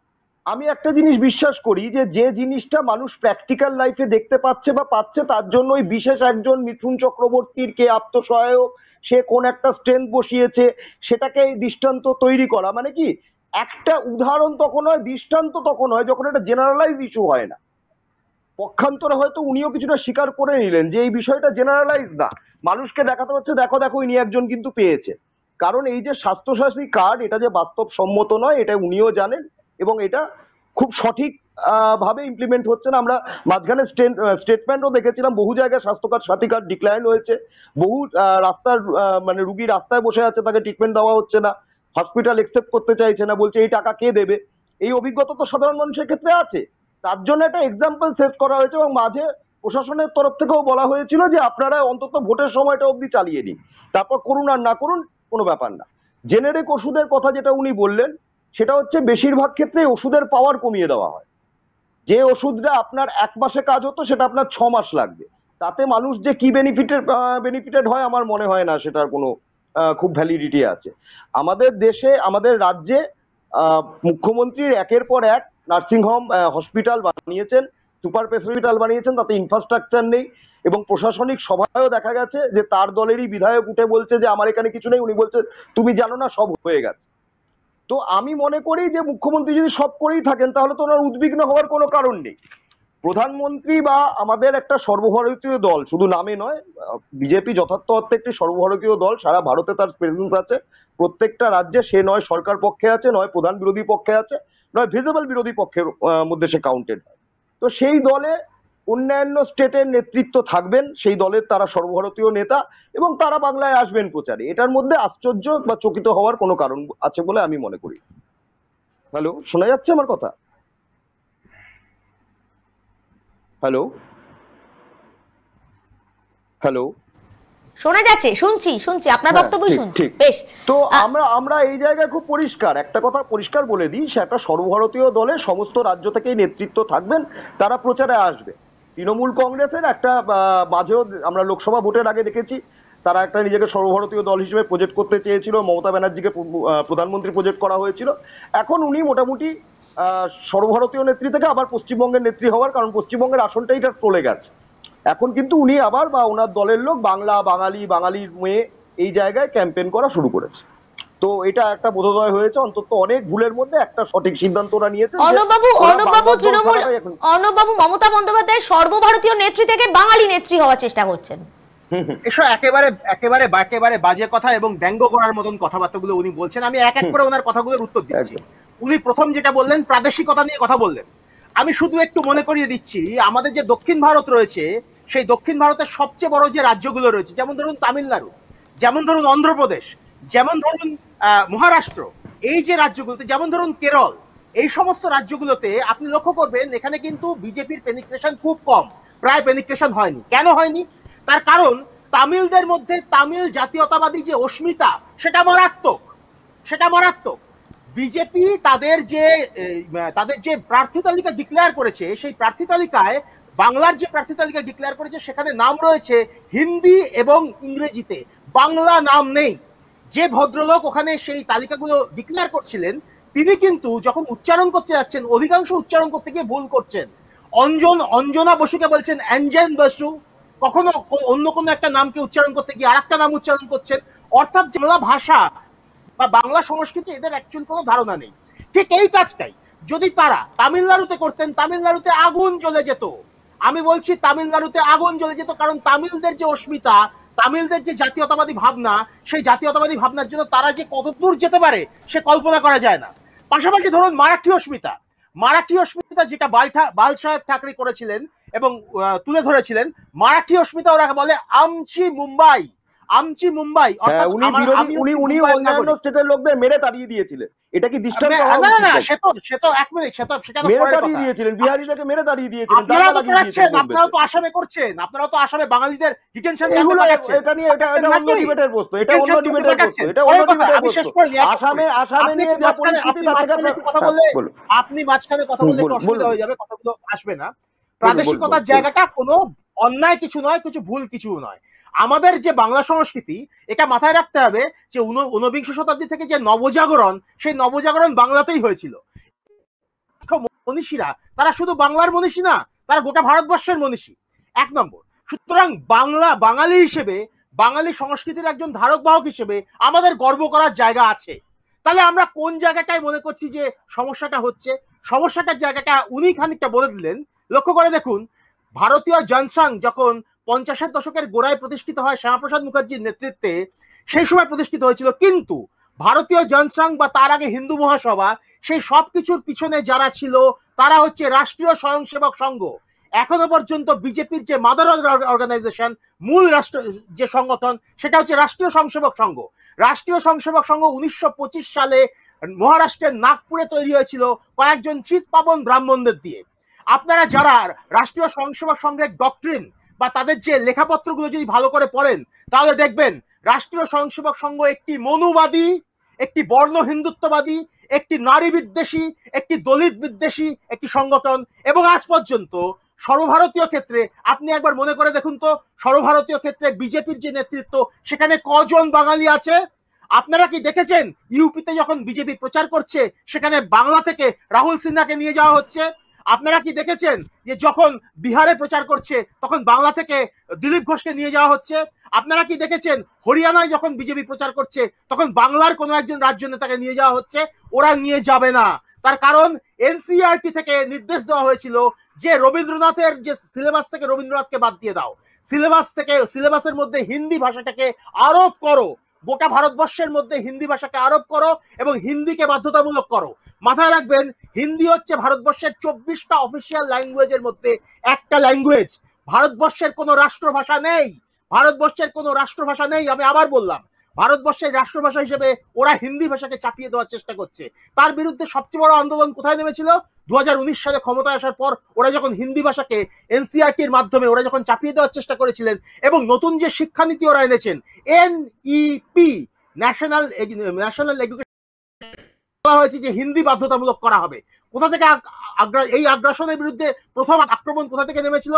আমি একটা জিনিস বিশ্বাস করি যে যে জিনিসটা মানুষ প্র্যাকটিক্যাল লাইফে দেখতে পাচ্ছে বা পাচ্ছে, তার জন্য ওই বিশেষ একজন মিথুন চক্রবর্তীর কে আত্মসহায়ক, সে কোন একটা স্ট্রেংথ বসিয়েছে, সেটাকে দৃষ্টান্ত তৈরি করা, মানে কি একটা উদাহরণ তখন হয়, দৃষ্টান্ত তখন হয় যখন একটা জেনারেলাইজ ইস্যু হয় না। পক্ষান্তরে হয়তো উনিও কিছুটা স্বীকার করে নিলেন যে এই বিষয়টা জেনারেলাইজ না, মানুষকে দেখাতে হচ্ছে দেখো দেখো ইনি একজন কিন্তু পেয়েছে। কারণ এই যে স্বাস্থ্যসাথী কার্ড, এটা যে বাস্তবসম্মত নয়, এটা উনিও জানেন, এবং এটা খুব সঠিক ভাবে ইমপ্লিমেন্ট হচ্ছে না। আমরা মাঝখানে স্টেটমেন্টও দেখেছিলাম, বহু জায়গায় স্বাস্থ্য কার্ড সাথী কার্ড ডিক্লাইন হয়েছে, বহু রাস্তার মানে রুগী রাস্তায় বসে আছে, তাকে ট্রিটমেন্ট দেওয়া হচ্ছে না, হসপিটাল একসেপ্ট করতে চাইছে না, বলছে এই টাকা কে দেবে। এই অভিজ্ঞতা তো সাধারণ মানুষের ক্ষেত্রে আছে, তার জন্য একটা এক্সাম্পল সেট করা হয়েছে, এবং মাঝে প্রশাসনের তরফ থেকেও বলা হয়েছিল যে আপনারা অন্তত ভোটের সময়টা অবধি চালিয়ে দিন, তারপর করুন আর না করুন কোনো ব্যাপার না। জেনেরিক ওষুধের কথা যেটা উনি বললেন, সেটা হচ্ছে বেশিরভাগ ক্ষেত্রে ওষুধের পাওয়ার কমিয়ে দেওয়া হয়। যে ওষুধটা আপনার এক মাসে কাজ হতো সেটা আপনার ছ মাস লাগবে, তাতে মানুষ যে কি বেনিফিটেড বেনিফিটেড হয় আমার মনে হয় না সেটার কোনো খুব ভ্যালিডিটি আছে। আমাদের দেশে, আমাদের রাজ্যে মুখ্যমন্ত্রীর একের পর এক নার্সিংহোম হসপিটাল বানিয়েছেন, সুপার স্পেশালিটি বানিয়েছেন, তাতে ইনফ্রাস্ট্রাকচার নেই, এবং প্রশাসনিক সভায়ও দেখা গেছে যে তার দলেরই বিধায়ক উঠে বলছে যে আমার এখানে কিছু নেই, উনি বলছে তুমি জানো না সব হয়ে গেছে। তো আমি মনে করি যে মুখ্যমন্ত্রী যদি সব করেই থাকেন তাহলে তো ওনার উদ্বিগ্ন হওয়ার কোনো কারণ নেই। প্রধানমন্ত্রী বা আমাদের একটা সর্বভারতীয় দল, শুধু নামে নয়, বিজেপি যথার্থ অর্থে একটি সর্বভারতীয় দল, সারা ভারতে তার প্রেজেন্স আছে, প্রত্যেকটা রাজ্যে সে নয় সরকার পক্ষে আছে, নয় প্রধান বিরোধী পক্ষে আছে, নয় ভিজিবল বিরোধী পক্ষের মধ্যে সে কাউন্টেড হয়। তো সেই দলে অন্যান্য স্টেটের নেতৃত্ব থাকবেন, সেই দলের তারা সর্বভারতীয় নেতা, এবং তারা বাংলায় আসবেন প্রচারে। এটার মধ্যে আশ্চর্য বা চকিত হওয়ার কোনো কারণ আছে বলে আমি মনে করি। হ্যালো, শোনা যাচ্ছে আমার কথা? হ্যালো হ্যালো শোনা যাচ্ছে, শুনছি শুনছি আপনার বক্তব্য শুনছি। বেশ, তো আমরা আমরা এই জায়গায় খুব পরিষ্কার একটা কথা পরিষ্কার বলে দিই, সেটা সর্বভারতীয় দলে সমস্ত রাজ্য থেকেই নেতৃত্ব থাকবেন, তারা প্রচারে আসবে। তৃণমূল কংগ্রেসের একটা মাঝেও আমরা লোকসভা ভোটের আগে দেখেছি তারা একটা নিজেকে সর্বভারতীয় দল হিসেবে প্রজেক্ট করতে চেয়েছিল, মমতা ব্যানার্জিকে প্রধানমন্ত্রী প্রজেক্ট করা হয়েছিল। এখন উনি মোটামুটি সর্বভারতীয় নেত্রী থেকে আবার পশ্চিমবঙ্গের নেত্রী হওয়ার, কারণ পশ্চিমবঙ্গের আসনটাই তার চলে গেছে, এখন কিন্তু উনি আবার বা ওনার দলের লোক বাংলা, বাঙালি, বাঙালির মেয়ে এই জায়গায় ক্যাম্পেইন করা শুরু করেছে। তো এটা একটা বোধোদয় হয়েছে, অন্তত অনেক ভুলের মধ্যে একটা সঠিক সিদ্ধান্ত ওরা নিয়েছে। অর্ণববাবু অর্ণববাবু তৃণমূল অর্ণববাবু মমতা বন্দ্যোপাধ্যায় সর্বভারতীয় নেত্রী থেকে বাঙালি নেত্রী হওয়ার চেষ্টা করছেন। এসব একেবারে একেবারে একেবারে বাজে কথা এবং ব্যঙ্গ করার মতন কথাবার্তাগুলো উনি বলছেন। আমি এক এক করে ওনার কথাগুলোর উত্তর দিচ্ছি। উনি প্রথম যেটা বললেন প্রাদেশিকতা নিয়ে কথা বললেন। আমি শুধু একটু মনে করিয়ে দিচ্ছি, আমাদের যে দক্ষিণ ভারত রয়েছে সেই দক্ষিণ ভারতের সবচেয়ে বড় যে রাজ্যগুলো রয়েছে, যেমন ধরুন তামিলনাড়ু, যেমন ধরুন অন্ধ্রপ্রদেশ, যেমন ধরুন মহারাষ্ট্র, এই যে রাজ্যগুলোতে, যেমন ধরুন কেরল, এই সমস্ত রাজ্যগুলোতে আপনি লক্ষ্য করবেন এখানে কিন্তু বিজেপির পেনিট্রেশন খুব কম, প্রায় পেনিট্রেশন হয়নি। কেন হয়নি? তার কারণ তামিলদের মধ্যে তামিল জাতীয়তাবাদী যে অস্মিতা সেটা মারাত্মক, সেটা মারাত্মক। বিজেপি তাদের যে তাদের যে প্রার্থী তালিকা ডিক্লেয়ার করেছে, সেই প্রার্থী তালিকায় বাংলার যে প্রার্থী তালিকা ডিক্লেয়ার করেছে সেখানে নাম রয়েছে হিন্দি এবং ইংরেজিতে, বাংলা নাম নেই। যে ভদ্রলোক ওখানে সেই তালিকাগুলো ডিক্লেয়ার করছিলেন তিনি কিন্তু যখন উচ্চারণ করতে যাচ্ছেন অধিকাংশ উচ্চারণ করতে গিয়ে ভুল করছেন। অঞ্জন অঞ্জনা বসুকে বলছেন অঞ্জন বসু, কখনো অন্য কোনো একটা নামকে উচ্চারণ করতে গিয়ে আরেকটা নাম উচ্চারণ করছেন। অর্থাৎ বাংলা ভাষা বা বাংলা সংস্কৃতি এদের অ্যাকচুয়াল কোনো ধারণা নেই। ঠিক এই কাজটাই যদি তারা তামিলনাড়ুতে করতেন, তামিলনাড়ুতে আগুন জ্বলে যেত। আমি বলছি তামিলনাড়ুতে আগুন জ্বলে যেত, কারণ তামিলদের যে অস্মিতা, তামিলদের যে জাতীয়তাবাদী ভাবনা, সেই জাতীয়তাবাদী ভাবনার জন্য তারা যে কতদূর যেতে পারে সে কল্পনা করা যায় না। পাশাপাশি ধরুন মারাঠি অস্মিতা, মারাঠি অস্মিতা যেটা বাল সাহেব ঠাকরে করেছিলেন এবং তুলে ধরেছিলেন, মারাঠি অস্মিতা ওরা বলে আমচি মুম্বাই, আমচি মুম্বাই। অর্থাৎ উনি উনি অন্যান্য স্টেটের লোকদের মেরে তাড়িয়ে দিয়েছিলেন। এটা কি দৃষ্টান্ত? না না না, সে তো সে তো এক মিনিট, সে তো সেটা তো পরের কথা। দিয়েছিলেন বিহারিদেরকে মেরে তাড়িয়ে দিয়েছিলেন। আপনারা তো করাচ্ছেন, আপনারা তো আসামে করছেন, আপনারা তো আসামে বাঙালিদের ডিটেনশন ক্যাম্পে পাঠাচ্ছেন। এটা নিয়ে এটা এটা অন্য ডিবেটের বস্তু, এটা অন্য ডিবেটের বস্তু, এটা অন্য ডিবেটের বস্তু। আসামে আসামে নিয়ে যে পরিস্থিতি তাতে কথা বললে আপনি মাঝখানে কথা বললে একটু অসুবিধা হয়ে যাবে, কথাগুলো আসবে না। প্রাদেশিকতার জায়গাটা কোনো অন্যায় কিছু নয়, কিছু ভুল কিছু নয়। আমাদের যে বাংলা সংস্কৃতি, এটা মাথায় রাখতে হবে যে ঊনবিংশ শতাব্দী থেকে যে নবজাগরণ, সেই নবজাগরণ বাংলাতেই হয়েছিল। মনীষীরা তারা শুধু বাংলার মনীষী না, তারা গোটা ভারতবর্ষের মনীষী, এক নম্বর। সুতরাং বাংলা বাঙালি হিসেবে, বাঙালি সংস্কৃতির একজন ধারক বাহক হিসেবে আমাদের গর্ব করার জায়গা আছে। তাহলে আমরা কোন জায়গাটায় মনে করছি যে সমস্যাটা হচ্ছে? সমস্যাটার জায়গাটা উনি খানিকটা বলে দিলেন। লক্ষ্য করে দেখুন, ভারতীয় জনসংঘ যখন পঞ্চাশের দশকের গোড়ায় প্রতিষ্ঠিত হয় শ্যামাপ্রসাদ মুখার্জির নেতৃত্বে, সেই সময় প্রতিষ্ঠিত হয়েছিল। কিন্তু ভারতীয় জনসংঘ বা তার আগে হিন্দু মহাসভা, সেই সব কিছুর পিছনে যারা ছিল তারা হচ্ছে রাষ্ট্রীয় স্বয়ংসেবক সংঘ। এখনো পর্যন্ত বিজেপির যে মাদার অর্গানাইজেশন, মূল রাষ্ট্র যে সংগঠন, সেটা হচ্ছে রাষ্ট্রীয় স্বয়ংসেবক সংঘ। রাষ্ট্রীয় স্বয়ংসেবক সংঘ উনিশশো পঁচিশ সালে মহারাষ্ট্রের নাগপুরে তৈরি হয়েছিল কয়েকজন চিৎ পাবন ব্রাহ্মণদের দিয়ে। আপনারা যারা রাষ্ট্রীয় স্বয়ংসেবক সংঘের ডক্ট্রিন বা তাদের যে লেখাপত্রগুলো যদি ভালো করে পড়েন, তাহলে দেখবেন রাষ্ট্রীয় স্বয়ংসেবক সংঘ একটি মনুবাদী, একটি বর্ণ হিন্দুত্ববাদী, একটি নারী বিদ্বেষী, একটি দলিত বিদ্বেষী একটি সংগঠন। এবং আজ পর্যন্ত সর্বভারতীয় ক্ষেত্রে আপনি একবার মনে করে দেখুন তো, সর্বভারতীয় ক্ষেত্রে বিজেপির যে নেতৃত্ব, সেখানে কজন বাঙালি আছে? আপনারা কি দেখেছেন ইউপিতে যখন বিজেপি প্রচার করছে সেখানে বাংলা থেকে রাহুল সিনহাকে নিয়ে যাওয়া হচ্ছে? আপনারা কি দেখেছেন যে যখন বিহারে প্রচার করছে তখন বাংলা থেকে দিলীপ ঘোষকে নিয়ে যাওয়া হচ্ছে? আপনারা কি দেখেছেন হরিয়ানায় যখন বিজেপি প্রচার করছে তখন বাংলার কোনো একজন রাজ্য নেতাকে নিয়ে যাওয়া হচ্ছে? ওরা নিয়ে যাবে না। তার কারণ এনসিইআরটি থেকে নির্দেশ দেওয়া হয়েছিল যে রবীন্দ্রনাথের যে সিলেবাস থেকে রবীন্দ্রনাথকে বাদ দিয়ে দাও, সিলেবাস থেকে সিলেবাসের মধ্যে হিন্দি ভাষাটাকে আরোপ করো, গোটা ভারতবর্ষের মধ্যে হিন্দি ভাষাকে আরোপ করো এবং হিন্দিকে বাধ্যতামূলক করো। মাথায় রাখবেন, হিন্দি হচ্ছে ভারতবর্ষের চব্বিশটা অফিসিয়াল ল্যাঙ্গুয়েজের মধ্যে একটা ল্যাঙ্গুয়েজ। ভারতবর্ষের কোনো রাষ্ট্রভাষা নেই, ভারতবর্ষের কোনো রাষ্ট্রভাষা নেই। আমি আবার বললাম, ভারতবর্ষের রাষ্ট্রভাষা হিসেবে ওরা হিন্দি ভাষাকে চাপিয়ে দেওয়ার চেষ্টা করছে। তার বিরুদ্ধে সবচেয়ে বড় আন্দোলন কোথায় নেমেছিল? দু হাজার উনিশ সালে ক্ষমতায় আসার পর ওরা যখন হিন্দি ভাষাকে এনসিইআরটির মাধ্যমে ওরা যখন চাপিয়ে দেওয়ার চেষ্টা করেছিলেন। এবং নতুন যে শিক্ষানীতি ওরা এনেছেন, এনইপি, ন্যাশনাল ন্যাশনাল এডুকেশন, বলা হয়েছে যে হিন্দি বাধ্যতামূলক করা হবে। কোথা থেকে এই আগ্রাসনের বিরুদ্ধে প্রথম আক্রমণ কোথা থেকে নেমেছিল?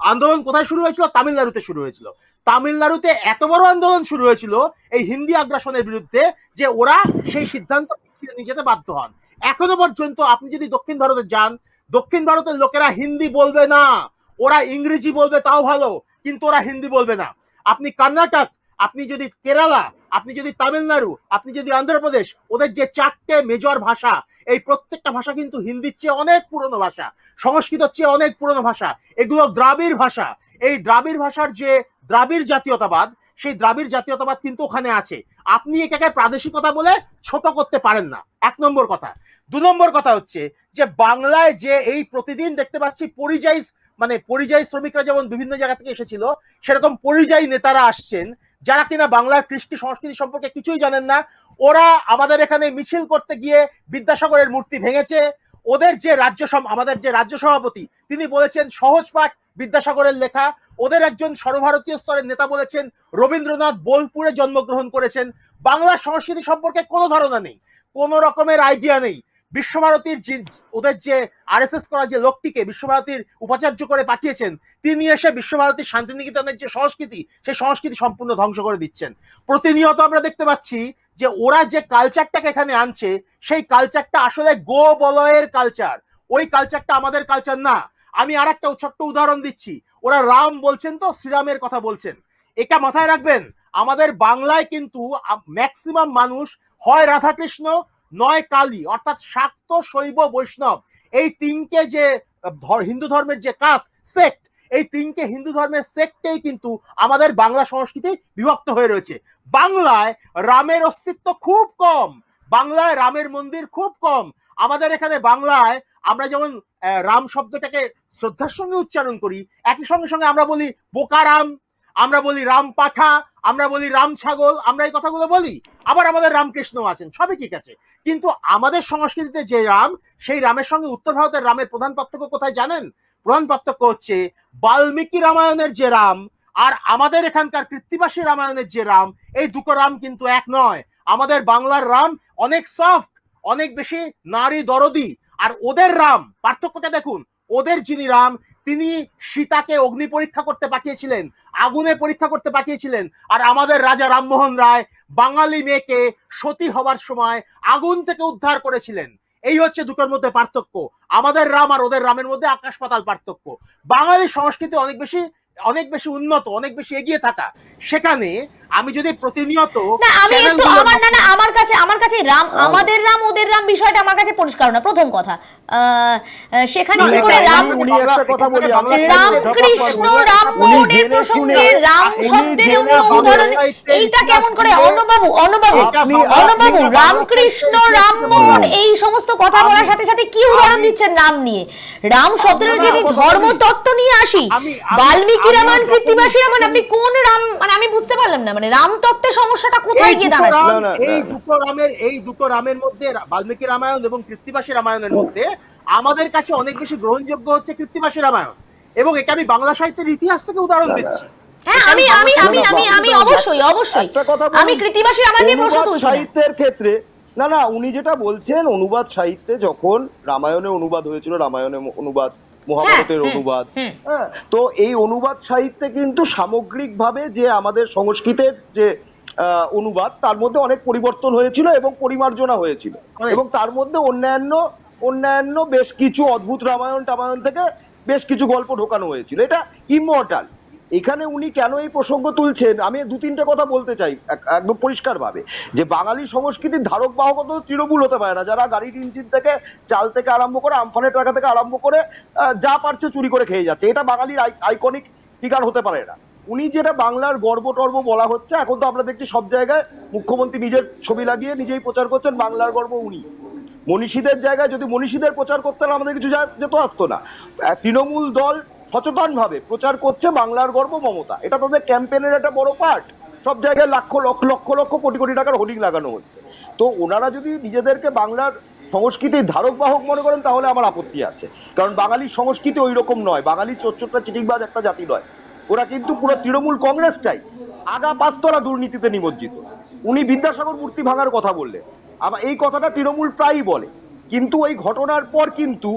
আন্দোলন কোথায় শুরু হয়েছিল? তামিলনাড়ুতে শুরু হয়েছিল। তামিলনাড়ুতে এত বড় আন্দোলন শুরু হয়েছিল এই হিন্দি আগ্রাসনের বিরুদ্ধে যে ওরা সেই সিদ্ধান্ত নিয়ে যেতে বাধ্য হন। এখনো পর্যন্ত আপনি যদি দক্ষিণ ভারতে যান, দক্ষিণ ভারতের লোকেরা হিন্দি বলবে না, ওরা ইংরেজি বলবে তাও ভালো, কিন্তু ওরা হিন্দি বলবে না। আপনি কর্ণাটক, আপনি যদি কেরালা, আপনি যদি তামিলনাড়ু, আপনি যদি অন্ধ্রপ্রদেশ, ওদের যে চারটে মেজর ভাষা, এই প্রত্যেকটা ভাষা কিন্তু হিন্দির চেয়ে অনেক পুরনো ভাষা, সংস্কৃতের চেয়ে অনেক পুরনো ভাষা। এগুলো দ্রাবিড় ভাষা। এই দ্রাবিড় ভাষার যে দ্রাবিড় জাতীয়তাবাদ, সেই দ্রাবিড় জাতীয়তাবাদ কিন্তু ওখানে আছে। আপনি এটাকে প্রাদেশিকতা বলে ছোট করতে পারেন না, এক নম্বর কথা। দু নম্বর কথা হচ্ছে যে বাংলায় যে এই প্রতিদিন দেখতে পাচ্ছি পরিযায়ী, মানে পরিযায়ী শ্রমিকরা যেমন বিভিন্ন জায়গা থেকে এসেছিল, সেরকম পরিযায়ী নেতারা আসছেন যারা কিনা বাংলার কৃষ্টি সংস্কৃতি সম্পর্কে কিছুই জানেন না। ওরা আমাদের এখানে মিছিল করতে গিয়ে বিদ্যাসাগরের মূর্তি ভেঙেছে। ওদের যে রাজ্য আমাদের যে রাজ্য সভাপতি, তিনি বলেছেন সহজ পাঠ বিদ্যাসাগরের লেখা। ওদের একজন সর্বভারতীয় স্তরের নেতা বলেছেন রবীন্দ্রনাথ বোলপুরে জন্মগ্রহণ করেছেন। বাংলার সংস্কৃতি সম্পর্কে কোনো ধারণা নেই, কোনো রকমের আইডিয়া নেই। বিশ্বভারতীর যে ওদের যে আরএসএস করা যে লোকটিকে বিশ্বভারতীর উপাচার্য করে পাঠিয়েছেন, তিনি এসে বিশ্বভারতীর শান্তিনিকেতনের যে সংস্কৃতি, সেই সংস্কৃতি সম্পূর্ণ ধ্বংস করে দিচ্ছেন। প্রতিনিয়ত আমরা দেখতে পাচ্ছি যে ওরা যে কালচারটাকে এখানে আনছে, সেই কালচারটা আসলে গো বলয়ের কালচার। ওই কালচারটা আমাদের কালচার না। আমি আর একটা ছোট্ট উদাহরণ দিচ্ছি। ওরা রাম বলছেন তো শ্রীরামের কথা বলছেন, এটা মাথায় রাখবেন। আমাদের বাংলায় কিন্তু ম্যাক্সিমাম মানুষ হয় রাধাকৃষ্ণ নয় কালী, অর্থাৎ শাক্ত শৈব বৈষ্ণব, এই তিনকে যে হিন্দু ধর্মের যে কাস্ট সেক্ট, এই তিনকে হিন্দু ধর্মের সেক্টেই কিন্তু আমাদের বাংলা সংস্কৃতি বিভক্ত হয়ে রয়েছে। বাংলায় রামের অস্তিত্ব খুব কম, বাংলায় রামের মন্দির খুব কম। আমাদের এখানে বাংলায় আমরা যেমন রাম শব্দটাকে শ্রদ্ধার সঙ্গে উচ্চারণ করি, একই সঙ্গে সঙ্গে আমরা বলি বোকারাম, আমরা বলি রাম পাঠা, আমরা বলি রাম ছাগল, আমরা এই কথাগুলো বলি। আবার আমাদের রামকৃষ্ণ আছেন, সবই ঠিক আছে, কিন্তু আমাদের সংস্কৃতিতে যে রাম, সেই রামের সঙ্গে উত্তর ভারতের রামের প্রধান পার্থক্য কোথায় জানেন? প্রধান পার্থক্য হচ্ছে বাল্মীকি রামায়ণের যে রাম আর আমাদের এখানকার কৃত্তিবাসী রামায়ণের যে রাম, এই দুটো রাম কিন্তু এক নয়। আমাদের বাংলার রাম অনেক সফট, অনেক বেশি নারী দরদি, আর ওদের রাম পার্থক্যটা দেখুন। ওদের যিনি রাম, তিনি সীতাকে অগ্নি পরীক্ষা করতে পাঠিয়েছিলেন, আগুনে পরীক্ষা করতে পাঠিয়েছিলেন, আর আমাদের রাজা রামমোহন রায় বাঙালি মেয়েকে সতী হবার সময় আগুন থেকে উদ্ধার করেছিলেন। এই হচ্ছে দুটোর মধ্যে পার্থক্য। আমাদের রাম আর ওদের রামের মধ্যে আকাশ পাতাল পার্থক্য। বাঙালি সংস্কৃতি অনেক বেশি অনেক বেশি উন্নত, অনেক বেশি এগিয়ে থাকা। সেখানে আমি যদি প্রতিনিয়ত না আমি একটু আমার না না আমার কাছে আমার কাছে রাম আমাদের রাম ওদের রাম বিষয়টা আমার কাছে পরিষ্কার না। প্রথম কথা, সেখানে কি করে রাম রামকৃষ্ণ রামমোহনের প্রসঙ্গে রাম শব্দের উদাহরণ এইটা কেমন করে? অন্নবাবু অন্নবাবু অন্নবাবু রামকৃষ্ণ রামমোহন এই সমস্ত কথা বলার সাথে সাথে কি উদাহরণ দিচ্ছেন রাম নিয়ে? রাম শব্দের যদি ধর্মতত্ত্ব নিয়ে আসি, বাল্মীকি রামায়ণ কৃত্তিবাসী রামায়ণ, আপনি কোন রাম মানে আমি বুঝতে পারলাম না, মানে রাম তত্ত্বের সমস্যাটা কোথায় গিয়ে দাঁড়াচ্ছে? এই দুটো রামের এই দুটো রামের মধ্যে বাল্মীকি রামায়ণ এবং কৃত্তিবাসী রামায়ণের মধ্যে আমাদের কাছে অনেক বেশি গ্রহণযোগ্য হচ্ছে কৃত্তিবাসী রামায়ণ, এবং এটা আমি বাংলা সাহিত্যের ইতিহাস থেকে উদাহরণ দিচ্ছি। হ্যাঁ আমি আমি আমি আমি আমি অবশ্যই অবশ্যই আমি কৃত্তিবাসী রামায়ণ নিয়ে প্রশ্ন তুলছি। সাহিত্যের ক্ষেত্রে না না উনি যেটা বলছেন, অনুবাদ সাহিত্যে যখন রামায়ণে অনুবাদ হয়েছিল, রামায়ণে অনুবাদ, মহাভারতের অনুবাদ, হ্যাঁ, তো এই অনুবাদ সাহিত্যে কিন্তু সামগ্রিকভাবে যে আমাদের সংস্কৃতের যে অনুবাদ, তার মধ্যে অনেক পরিবর্তন হয়েছিল এবং পরিমার্জনা হয়েছিল, এবং তার মধ্যে অন্যান্য অন্যান্য বেশ কিছু অদ্ভুত রামায়ণ টামায়ণ থেকে বেশ কিছু গল্প ঢোকানো হয়েছিল। এটা ইমর্টাল। এখানে উনি কেন এই প্রসঙ্গ তুলছেন, আমি দু তিনটে কথা বলতে চাই একদম পরিষ্কার ভাবে, যে বাঙালি সংস্কৃতির ধারক বাহক তো তৃণমূল হতে পারে না, যারা গাড়ির ইঞ্জিন থেকে চাল থেকে আরম্ভ করে আমফানের টাকা থেকে আরম্ভ করে যা পারছে চুরি করে খেয়ে যাচ্ছে, এটা বাঙালির আইকনিক ফিগার হতে পারে না। উনি যেটা বাংলার গর্ব টর্ব বলা হচ্ছে, এখন তো আমরা দেখছি সব জায়গায় মুখ্যমন্ত্রী নিজের ছবি লাগিয়ে নিজেই প্রচার করছেন বাংলার গর্ব উনি। মনীষীদের জায়গায় যদি মনীষীদের প্রচার করতে হলে আমাদের কিছু যেত আসতো না। তৃণমূল দল সচেতন ভাবে প্রচার করছে বাংলার গর্ব মমতা, এটা তাদের ক্যাম্পেনের একটা বড় পার্ট। সব জায়গায় লাখ লক্ষ লক্ষ লক্ষ কোটি কোটি টাকার হোর্ডিং লাগানো হচ্ছে। তো ওনারা যদি নিজেদেরকে বাংলার সংস্কৃতির ধারক বাহক মনে করেন তাহলে আমার আপত্তি আছে, কারণ বাঙালির সংস্কৃতি ওই রকম নয়। বাঙালি চোরচোরটা চিটিংবাজ একটা জাতি নয়, ওরা কিন্তু পুরো তৃণমূল কংগ্রেস চাই, আগা পাঁচতলা দুর্নীতিতে নিমজ্জিত। উনি বিদ্যাসাগর মূর্তি ভাঙার কথা বললেন, আবার এই কথাটা তৃণমূল প্রায়ই বলে, কিন্তু ওই ঘটনার পর কিন্তু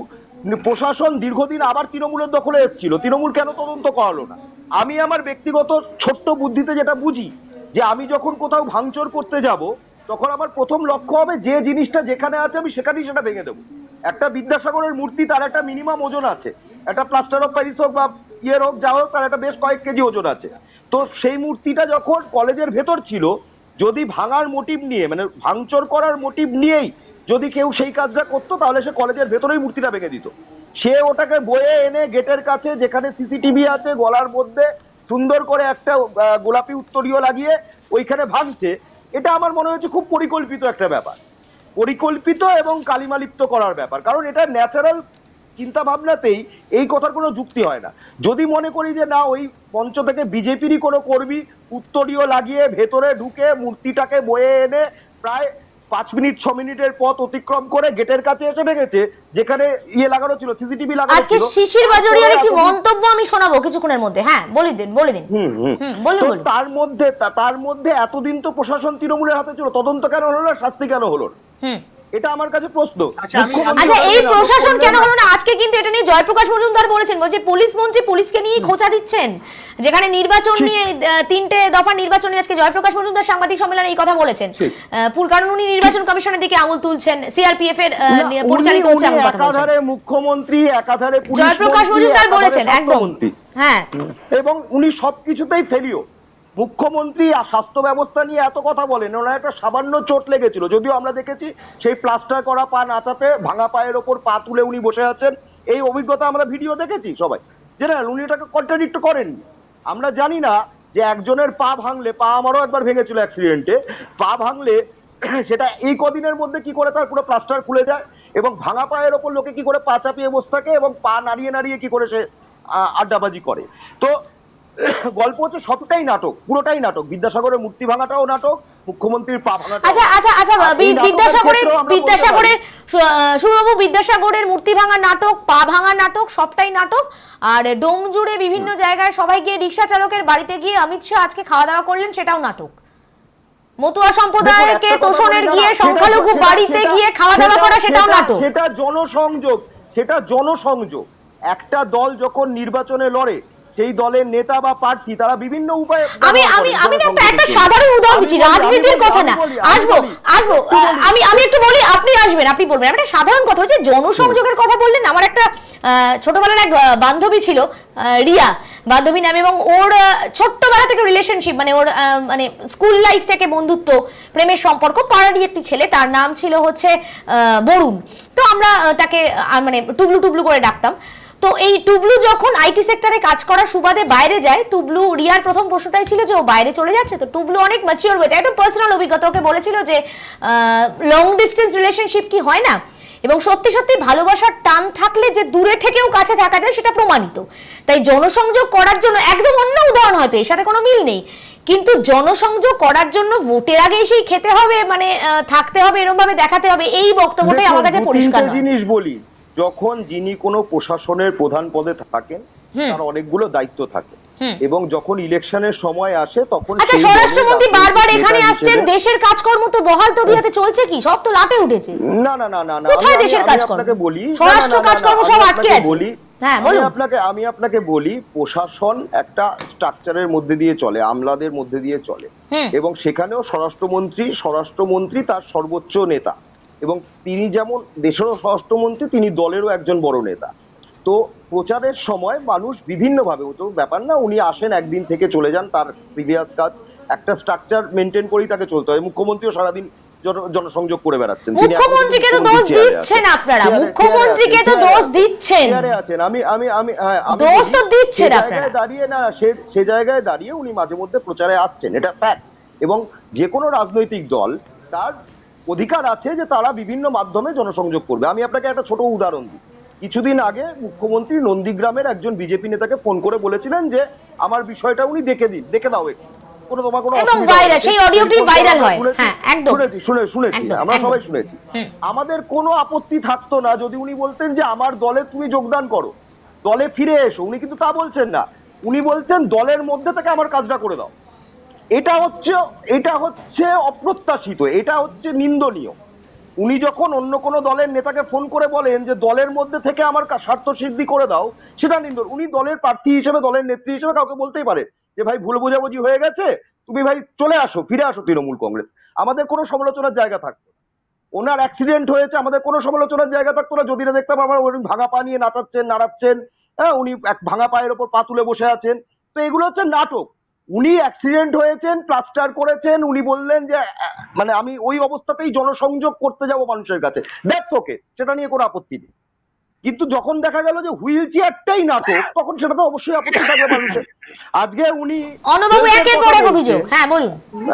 প্রশাসন দীর্ঘদিন আবার তৃণমূলের দখলে এসেছিল, তৃণমূল কেন তদন্ত করালো না? আমি আমার ব্যক্তিগত ছোট্ট বুদ্ধিতে যেটা বুঝি যে আমি যখন কোথাও ভাঙচুর করতে যাব তখন আমার প্রথম লক্ষ্য হবে যে জিনিসটা যেখানে আছে আমি সেখানেই সেটা ভেঙে দেবো। একটা বিদ্যাসাগরের মূর্তি, তার একটা মিনিমাম ওজন আছে, একটা প্লাস্টার অফ প্যারিস হোক বা ইয়ের হোক যা হোক, তার একটা বেশ কয়েক কেজি ওজন আছে। তো সেই মূর্তিটা যখন কলেজের ভেতর ছিল, যদি ভাঙার মোটিভ নিয়ে মানে ভাঙচুর করার মোটিভ নিয়েই যদি কেউ সেই কাজটা করতো তাহলে সে কলেজের ভেতরেই মূর্তিটা ভেঙে দিত। সে ওটাকে বয়ে এনে গেটের কাছে যেখানে সিসিটিভি আছে গলার মধ্যে সুন্দর করে একটা গোলাপি উত্তরীয় লাগিয়ে ওইখানে ভাঙছে। এটা আমার মনে হচ্ছে খুব পরিকল্পিত একটা ব্যাপার, পরিকল্পিত এবং কালিমালিপ্ত করার ব্যাপার। কারণ এটা ন্যাচারাল চিন্তা ভাবনাতেই এই কথার কোনো যুক্তি হয় না। যদি মনে করি যে না ওই মঞ্চ থেকে বিজেপিরই কোনো কর্মী উত্তরীয় লাগিয়ে ভেতরে ঢুকে মূর্তিটাকে বয়ে এনে প্রায় পাঁচ মিনিট ছ মিনিটের পথ অতিক্রম করে গেটের কাছে এসে ভেঙেছে, যেখানে ইয়ে লাগানো ছিল, সিসিটিভি লাগানো ছিল। আজকে শিশির বাজরিয়ার একটি মন্তব্য আমি শোনাবো কিছুক্ষণের মধ্যে। হ্যাঁ বলে দিন বলে দিন হুম হুম বলুন বলুন। তার মধ্যে তার মধ্যে এতদিন তো প্রশাসন তৃণমূলের হাতে ছিল, তদন্ত কেন হলো না, শাস্তি কেন হলো না, হুম এটা আমার কাছে প্রশ্ন। আচ্ছা এই প্রশাসন কেন হলো না? আজকে কিন্তু এটা নিয়ে জয়প্রকাশ মজুমদার বলেছেন, বলছে পুলিশ মন্ত্রী পুলিশকে নিয়ে খোঁচা দিচ্ছেন, যেখানে নির্বাচন নিয়ে তিনটে দফা নির্বাচন নিয়ে আজকে জয়প্রকাশ মজুমদার সাংবাদিক সম্মেলনে এই কথা বলেছেন। কারণ উনি নির্বাচন কমিশনের দিকে আঙুল তুলছেন, সিআরপিএফ এর পরিচালিত হচ্ছে এমন কথা বলছেন। একাধারে মুখ্যমন্ত্রী একাধারে পুলিশ জয়প্রকাশ মজুমদার বলেছেন একদম। হ্যাঁ, এবং উনি সবকিছুতেই ফেলিও। মুখ্যমন্ত্রী আর স্বাস্থ্য ব্যবস্থা নিয়ে এত কথা বলেন, ওনার একটা সামান্য চোট লেগেছিল, যদিও আমরা দেখেছি সেই প্লাস্টার করা পা নাচাতে ভাঙা পায়ের ওপর পা তুলে উনি বসে আছেন, এই অভিজ্ঞতা আমরা ভিডিও দেখেছি সবাই। জেনারেল উনি এটাকে কন্ট্রাডিক্ট করেননি। আমরা জানি না যে একজনের পা ভাঙলে, পা আমারও একবার ভেঙেছিল অ্যাক্সিডেন্টে, পা ভাঙলে সেটা এই কদিনের মধ্যে কি করে তার পুরো প্লাস্টার খুলে যায়, এবং ভাঙা পায়ের ওপর লোকে কি করে পা চাপিয়ে বসে থাকে এবং পা নাড়িয়ে নাড়িয়ে কি করে সে আড্ডাবাজি করে। তো গল্প হচ্ছে সবটাই নাটক, পুরোটাই নাটক। বিদ্যাসাগরের মূর্তি ভাঙাটাও নাটক, মুখ্যমন্ত্রীর পা ভাঙাটাও। আচ্ছা আচ্ছা আচ্ছা বিদ্যাসাগরের বিদ্যাসাগরের সুরবাবু বিদ্যাসাগরের মূর্তি ভাঙা নাটক, পা ভাঙা নাটক, সবটাই নাটক। আর ডোম জুড়ে বিভিন্ন জায়গায় সবাই গিয়ে রিকশা চালকের বাড়িতে গিয়ে অমিত শাহ আজকে খাওয়া দাওয়া করলেন, সেটাও নাটক। মতুয়া সম্প্রদায়কে তোষণের গিয়ে সংখ্যালঘু বাড়িতে গিয়ে খাওয়া দাওয়া করা, সেটাও নাটক। সেটা জনসংযোগ, সেটা জনসংযোগ। একটা দল যখন নির্বাচনে লড়ে, সেই দলের নেতা বা প্রার্থী তারা বিভিন্ন উপায়ে, আমি আমি আমি একটা একটা সাধারণ উদাহরণ দিচ্ছি, রাজনীতির কথা না, আসবো আসবো আমি আমি একটু বলি, আপনি আসবেন, আপনি বলবেন। একটা সাধারণ কথা হচ্ছে জনসংযোগের কথা বললেন। আমার একটা ছোটবেলার এক বান্ধবী ছিল, রিয়া বান্ধবী নাম, এবং ওর ছোট্টবেলা থেকে রিলেশনশিপ, মানে ওর মানে স্কুল লাইফ থেকে বন্ধুত্ব, প্রেমের সম্পর্ক, পাড়ারই একটি ছেলে, তার নাম ছিল হচ্ছে বরুণ। তো আমরা তাকে মানে টুবলু টুবলু করে ডাকতাম। তো এই টুবলু যখন আইটি সেক্টরে কাজ করার সুবাদে বাইরে যায়, টুবলু, রিয়ার প্রথম প্রশ্নটাই ছিল যে ও বাইরে চলে যাচ্ছে। তো টুবলু অনেক ম্যাচিওর হয়ে, একদম পার্সোনাল অভিজ্ঞতা, ওকে বলেছিল যে লং ডিস্টেন্স রিলেশনশিপ কি হয় না, এবং সত্যি সত্যি ভালোবাসার টান থাকলে যে দূরে থেকেও কাছে থাকা যায় সেটা প্রমাণিত। তাই জনসংযোগ করার জন্য, একদম অন্য উদাহরণ, হয়তো এর সাথে কোনো মিল নেই, কিন্তু জনসংযোগ করার জন্য ভোটের আগে এসেই খেতে হবে, মানে থাকতে হবে, এরকম ভাবে দেখাতে হবে, এই বক্তব্যটাই আমার কাছে পরিষ্কার নয়। জিনিস বলি, যখন যিনি কোনো প্রশাসনের প্রধান পদে থাকেন তার অনেকগুলো দায়িত্ব থাকে, এবং যখন ইলেকশনের সময় আসে তখন, আচ্ছা স্বরাষ্ট্রমন্ত্রী বারবার এখানে আসছেন, দেশের কাজকর্ম তো বহাল তবিয়াতে চলছে, কি সব তো লাটে উঠেছে? না না না না, কোথায় দেশের কাজকর্ম? আপনাকে বলি, স্বরাষ্ট্র কাজকর্ম সব আটকে আছে। বলি, হ্যাঁ বলুন। আপনাকে আমি আপনাকে বলি, প্রশাসন একটা স্ট্রাকচারের মধ্যে দিয়ে চলে, আমলাদের মধ্যে দিয়ে চলে, এবং সেখানেও স্বরাষ্ট্রমন্ত্রী স্বরাষ্ট্রমন্ত্রী তার সর্বোচ্চ নেতা, এবং তিনি যেমন দেশেরও স্বরাষ্ট্রমন্ত্রী, তিনি দলেরও একজন বড় নেতা। তো প্রচারের সময় মানুষ বিভিন্নভাবে, তো ব্যাপার না উনি আসেন একদিন থেকে চলে যান, তার প্রিভিয়াস কাজ, একটা স্ট্রাকচার মেনটেন করেই তাকে চলতে হয়। মুখ্যমন্ত্রীও সারাদিন জনসংযোগ করে বেড়াচ্ছেন, মুখ্যমন্ত্রীকে তো দোষ দিচ্ছেন আপনারা, মুখ্যমন্ত্রীকে তো দোষ দিচ্ছেন, আছেন আমি আমি আমি দোষ তো দিচ্ছেন আপনারা। দাঁড়িয়ে না, সে সে জায়গায় দাঁড়িয়ে উনি মাঝে মধ্যে প্রচারে আসছেন, এটা ফ্যাক্ট। এবং যে কোনো রাজনৈতিক দল তার অধিকার আছে যে তারা বিভিন্ন মাধ্যমে জনসংযোগ করবে। আমি আপনাকে একটা ছোট উদাহরণ দিই। কিছুদিন আগে মুখ্যমন্ত্রী নন্দীগ্রামের একজন বিজেপি নেতাকে ফোন করে বলেছিলেন যে আমার বিষয়টা উনি দেখে দিন, দেখে দাও একটু, কোনো তোমার কোনো ভাইরাল, সেই অডিওটি ভাইরাল হয়। হ্যাঁ একদম শুনেছি, শুনে শুনেছি আমরা সবাই শুনেছি। আমাদের কোনো আপত্তি থাকতো না যদি উনি বলতেন যে আমার দলে তুমি যোগদান করো, দলে ফিরে এসো। উনি কিন্তু তা বলছেন না, উনি বলছেন দলের মধ্যে থেকে আমার কাজটা করে দাও। এটা হচ্ছে এটা হচ্ছে অপ্রত্যাশিত, এটা হচ্ছে নিন্দনীয়। উনি যখন অন্য কোনো দলের নেতাকে ফোন করে বলেন যে দলের মধ্যে থেকে আমার স্বার্থ সিদ্ধি করে দাও, সেটা নিন্দর। উনি দলের প্রার্থী হিসেবে, দলের নেত্রী হিসেবে কাউকে বলতেই পারে যে ভাই ভুল বোঝাবুঝি হয়ে গেছে, তুমি ভাই চলে আসো, ফিরে আসো তৃণমূল কংগ্রেস, আমাদের কোনো সমালোচনার জায়গা থাকতো। ওনার অ্যাক্সিডেন্ট হয়েছে, আমাদের কোনো সমালোচনার জায়গা থাকতো না যদি না দেখতাম আমার উনি ভাঙা পা নিয়ে নাচাচ্ছেন, নাড়াচ্ছেন, হ্যাঁ, উনি এক ভাঙা পায়ের ওপর পা তুলে বসে আছেন। তো এগুলো হচ্ছে নাটক। উনি অ্যাক্সিডেন্ট হয়েছেন, প্লাস্টার করেছেন, উনি বললেন যে মানে আমি ওই অবস্থাতেই জনসংযোগ করতে যাব মানুষের কাছে, দ্যাটস ওকে, সেটা নিয়ে কোনো আপত্তি নেই। কিন্তু যখন দেখা গেল যে হুইল চেয়ারটাই নাটক, তখন সেটা তো অবশ্যই আপত্তি থাকবে মানুষের। আজকে উনি অনুবাবু একের পর এক অভিযোগ, হ্যাঁ বলুন।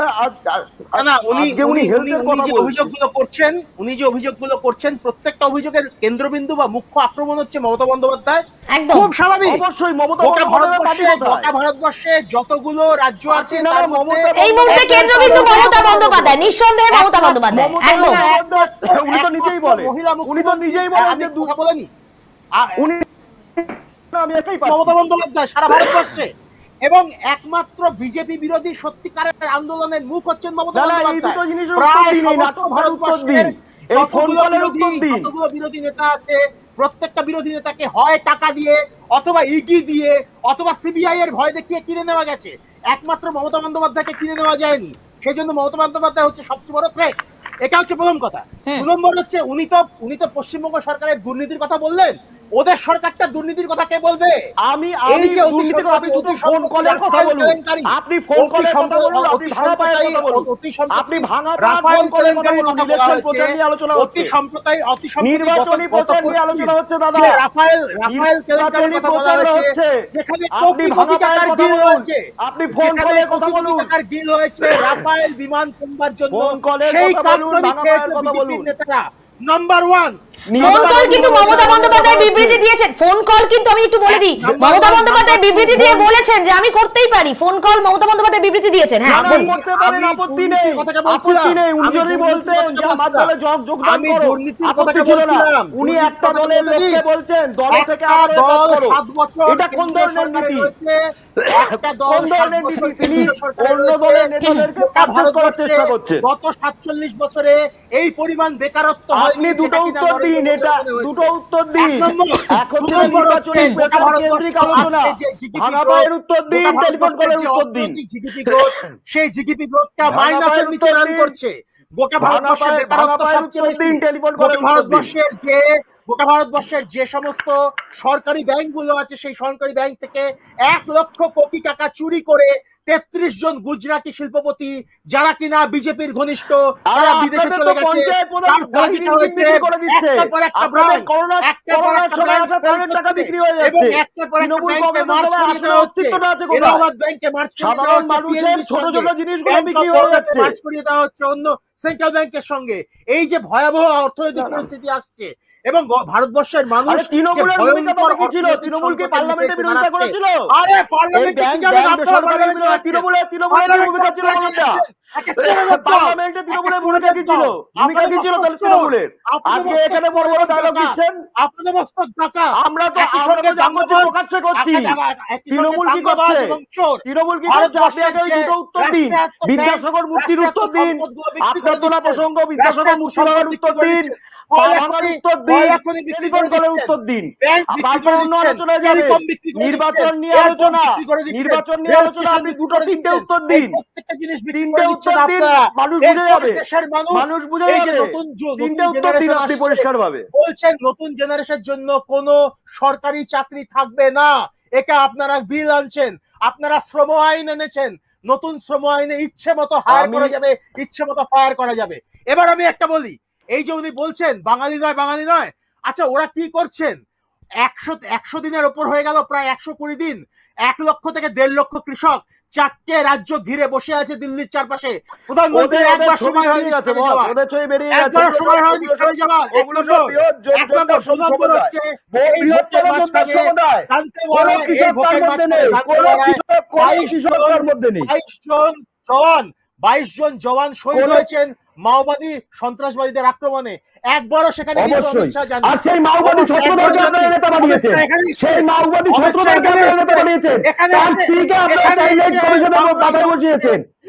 না, উনি উনি যে অভিযোগগুলো করছেন, উনি যে অভিযোগগুলো করছেন, প্রত্যেকটা অভিযোগের কেন্দ্রবিন্দু বা মুখ্য আক্রমণ হচ্ছে মমতা বন্দ্যোপাধ্যায়। একদম খুব স্বাভাবিক। অবশ্যই মমতা গোটা ভারতবর্ষে গোটা ভারতবর্ষে যতগুলো রাজ্য আছে তার মধ্যে এই মুহূর্তে কেন্দ্রবিন্দু মমতা বন্দ্যোপাধ্যায়, নিঃসন্দেহে মমতা বন্দ্যোপাধ্যায়। একদম, উনি তো নিজেই বলে, উনি তো নিজেই বলেন যে কথা বলেনি উনি, আমি একাই মমতা বন্দ্যোপাধ্যায় সারা ভারতবর্ষে, এবং একমাত্র বিজেপি বিরোধী সত্যিকারের আন্দোলনের মুখ হচ্ছেন মমতা বন্দ্যোপাধ্যায়। প্রায় সমস্ত ভারতবর্ষের যতগুলো বিরোধী যতগুলো বিরোধী নেতা আছে, প্রত্যেকটা বিরোধী নেতাকে হয় টাকা দিয়ে অথবা ইডি দিয়ে অথবা সিবিআই এর ভয় দেখিয়ে কিনে নেওয়া গেছে, একমাত্র মমতা বন্দ্যোপাধ্যায়কে কিনে নেওয়া যায়নি। সেই জন্য মমতা বন্দ্যোপাধ্যায় হচ্ছে সবচেয়ে বড় থ্রেট। এটা হচ্ছে প্রথম কথা। দু নম্বর হচ্ছে উনি তো উনি তো পশ্চিমবঙ্গ সরকারের দুর্নীতির কথা বললেন, ওদের সরকারটা দুর্নীতির কথা কে বলবে? আমি এই যে দুর্নীতির কথা, আপনি শুধু ফোন কলের কথা বলুন, আপনি ফোন কলের কথা বলুন, আপনি ভাঙা পায়ের কথা বলুন, আপনি ভাঙা পায়ের ফোন কলের কথা বলুন। ইলেকশন প্রচার নিয়ে আলোচনা হচ্ছে, অতি সম্প্রদায় অতি সম্প্রদায় নির্বাচনী প্রচার নিয়ে আলোচনা হচ্ছে দাদা। রাফায়েল রাফায়েল কেলেঙ্কারির কথা বলা হচ্ছে, যেখানে কোটি কোটি টাকার ডিল হয়েছে, আপনি ফোন কলের কথা বলুন, টাকার ডিল হয়েছে রাফায়েল বিমান কিনবার জন্য, ফোন কলের সেই কথা বলুন, ভাঙা পায়ের কথা বলুন। নেতারা নাম্বার ওয়ান। ফোন কল কিন্তু মমতা বন্দ্যোপাধ্যায় বিবৃতি দিয়েছেন, ফোন কল কিন্তু আমি একটু বলে দিই, মমতা বন্দ্যোপাধ্যায় বিবৃতি দিয়ে বলেছেন যে আমি করতেই পারি। ফোন কল মমতা বন্দ্যোপাধ্যায় বিবৃতি দিয়েছেন। হ্যাঁ বলুন। করতে পারেন, আপত্তি নেই, আপত্তি নেই। উনি যদি বলতেন যে আমার দলে যোগদান করো, আপত্তি ছিল না। উনি একটা দলের লোককে বলছেন দল থেকে এটা কোন ধরনের নীতি? কোন ধরনের নীতি? তিনি অন্য দলের নেতাদেরকে পারচেজ করার চেষ্টা করছে। গত সাতচল্লিশ বছরে এই পরিমাণ বেকারত্ব হয়নি। আপনি দুটো উত্তর দিন, এটা দুটো উত্তর দিন। এখন নির্বাচনী কেন্দ্রিক আলোচনা, ভাঙা পায়ের উত্তর দিন, টেলিফোন কলের উত্তর দিন। সেই জিডিপি গ্রোথটা মাইনাসের নিচে রান করছে। গোটা ভারতবর্ষের বেকারত্ব সবচেয়ে বেশি। গোটা ভারতবর্ষের যে গোটা ভারতবর্ষের যে সমস্ত সরকারি ব্যাংকগুলো আছে, সেই সরকারি ব্যাংক থেকে এক লক্ষ কোটি টাকা চুরি করে তেত্রিশ জন গুজরাটি শিল্পপতি, যারা কিনা বিজেপির ঘনিষ্ঠ, তারা বিদেশে চলে গেছে। তার ফলে যেটা হয়েছে, একটার পর একটা ব্রাঞ্চ, একটার পর একটা ব্যাংক এবং একটার পর একটা ব্যাংকে মার্চ করিয়ে দেওয়া হচ্ছে। এলাহাবাদ ব্যাংকে মার্চ করিয়ে দেওয়া হচ্ছে পিএনবির সঙ্গে, মার্চ করিয়ে দেওয়া হচ্ছে অন্য সেন্ট্রাল ব্যাংকের সঙ্গে। এই যে ভয়াবহ অর্থনৈতিক পরিস্থিতি আসছে এবং ভারতবর্ষের মানুষ তৃণমূলকে পার্লামেন্টে বিরোধিতা করেছিল। আরে পার্লামেন্টে কি যাবেন আপনারা? তৃণমূলের তৃণমূলের ভূমিকা ছিল কোনটা? পার্লামেন্টে তৃণমূলের ভূমিকা কি ছিল? ভূমিকা কি ছিল তাহলে তৃণমূলের? আজকে এখানে বড় বড় ডায়লগ দিচ্ছেন। আপনাদের মস্তক ঢাকা। আমরা তো আমরা তো প্রকাশ্যে করছি। তৃণমূল কি করছে? তৃণমূল কি করছে? আপনি আগে দুটো উত্তর দিন। বিদ্যাসাগর মূর্তির উত্তর দিন, আপনার তোলা প্রসঙ্গ বিদ্যাসাগর মূর্তির উত্তর দিন, নির্বাচন নিয়ে আলোচনা, নির্বাচন নিয়ে আলোচনা, আপনি দুটো তিনটে উত্তর দিন, তিনটে উত্তর দিন, মানুষ বুঝে যাবে, মানুষ বুঝে যাবে, তিনটে উত্তর দিন আপনি পরিষ্কার ভাবে বলছেন। নতুন জেনারেশনের জন্য কোন সরকারি চাকরি থাকবে না, এটা আপনারা বিল আনছেন, আপনারা শ্রম আইন এনেছেন। নতুন শ্রম আইনে ইচ্ছে মতো হায়ার করা যাবে, ইচ্ছে মতো ফায়ার করা যাবে। এবার আমি একটা বলি, এই যে উনি বলছেন বাঙালি নয় বাঙালি নয়, আচ্ছা ওরা কি করছেন? একশো একশো দিনের ওপর হয়ে গেল, প্রায় একশো কুড়ি দিন, এক লক্ষ থেকে দেড় লক্ষ কৃষক চারটে রাজ্য ঘিরে বসে আছে দিল্লির চারপাশে। প্রধানমন্ত্রী একবার সময় হয়নি একবার সময় হয়নি খেলে যাওয়ার। এক নম্বর এক নম্বর দু নম্বর হচ্ছে এই ভোটের মাঝখানে দান্তেওয়াড়া, এই ভোটের মাঝখানে দান্তেওয়াড়ায় বাইশ জন জওয়ান বাইশ জন জওয়ান শহীদ হয়েছেন মাওবাদী সন্ত্রাসবাদীদের আক্রমণে। একবারও সেখানে কিন্তু অমিত শাহ জানেন। আর সেই মাওবাদী ছত্রদলকে আপনারা নেতা বানিয়েছেন, সেই মাওবাদী ছত্রদলকে আপনারা নেতা বানিয়েছেন, তার স্ত্রীকে আপনারা চাইল্ড কমিশনের বাধায় বসিয়েছেন।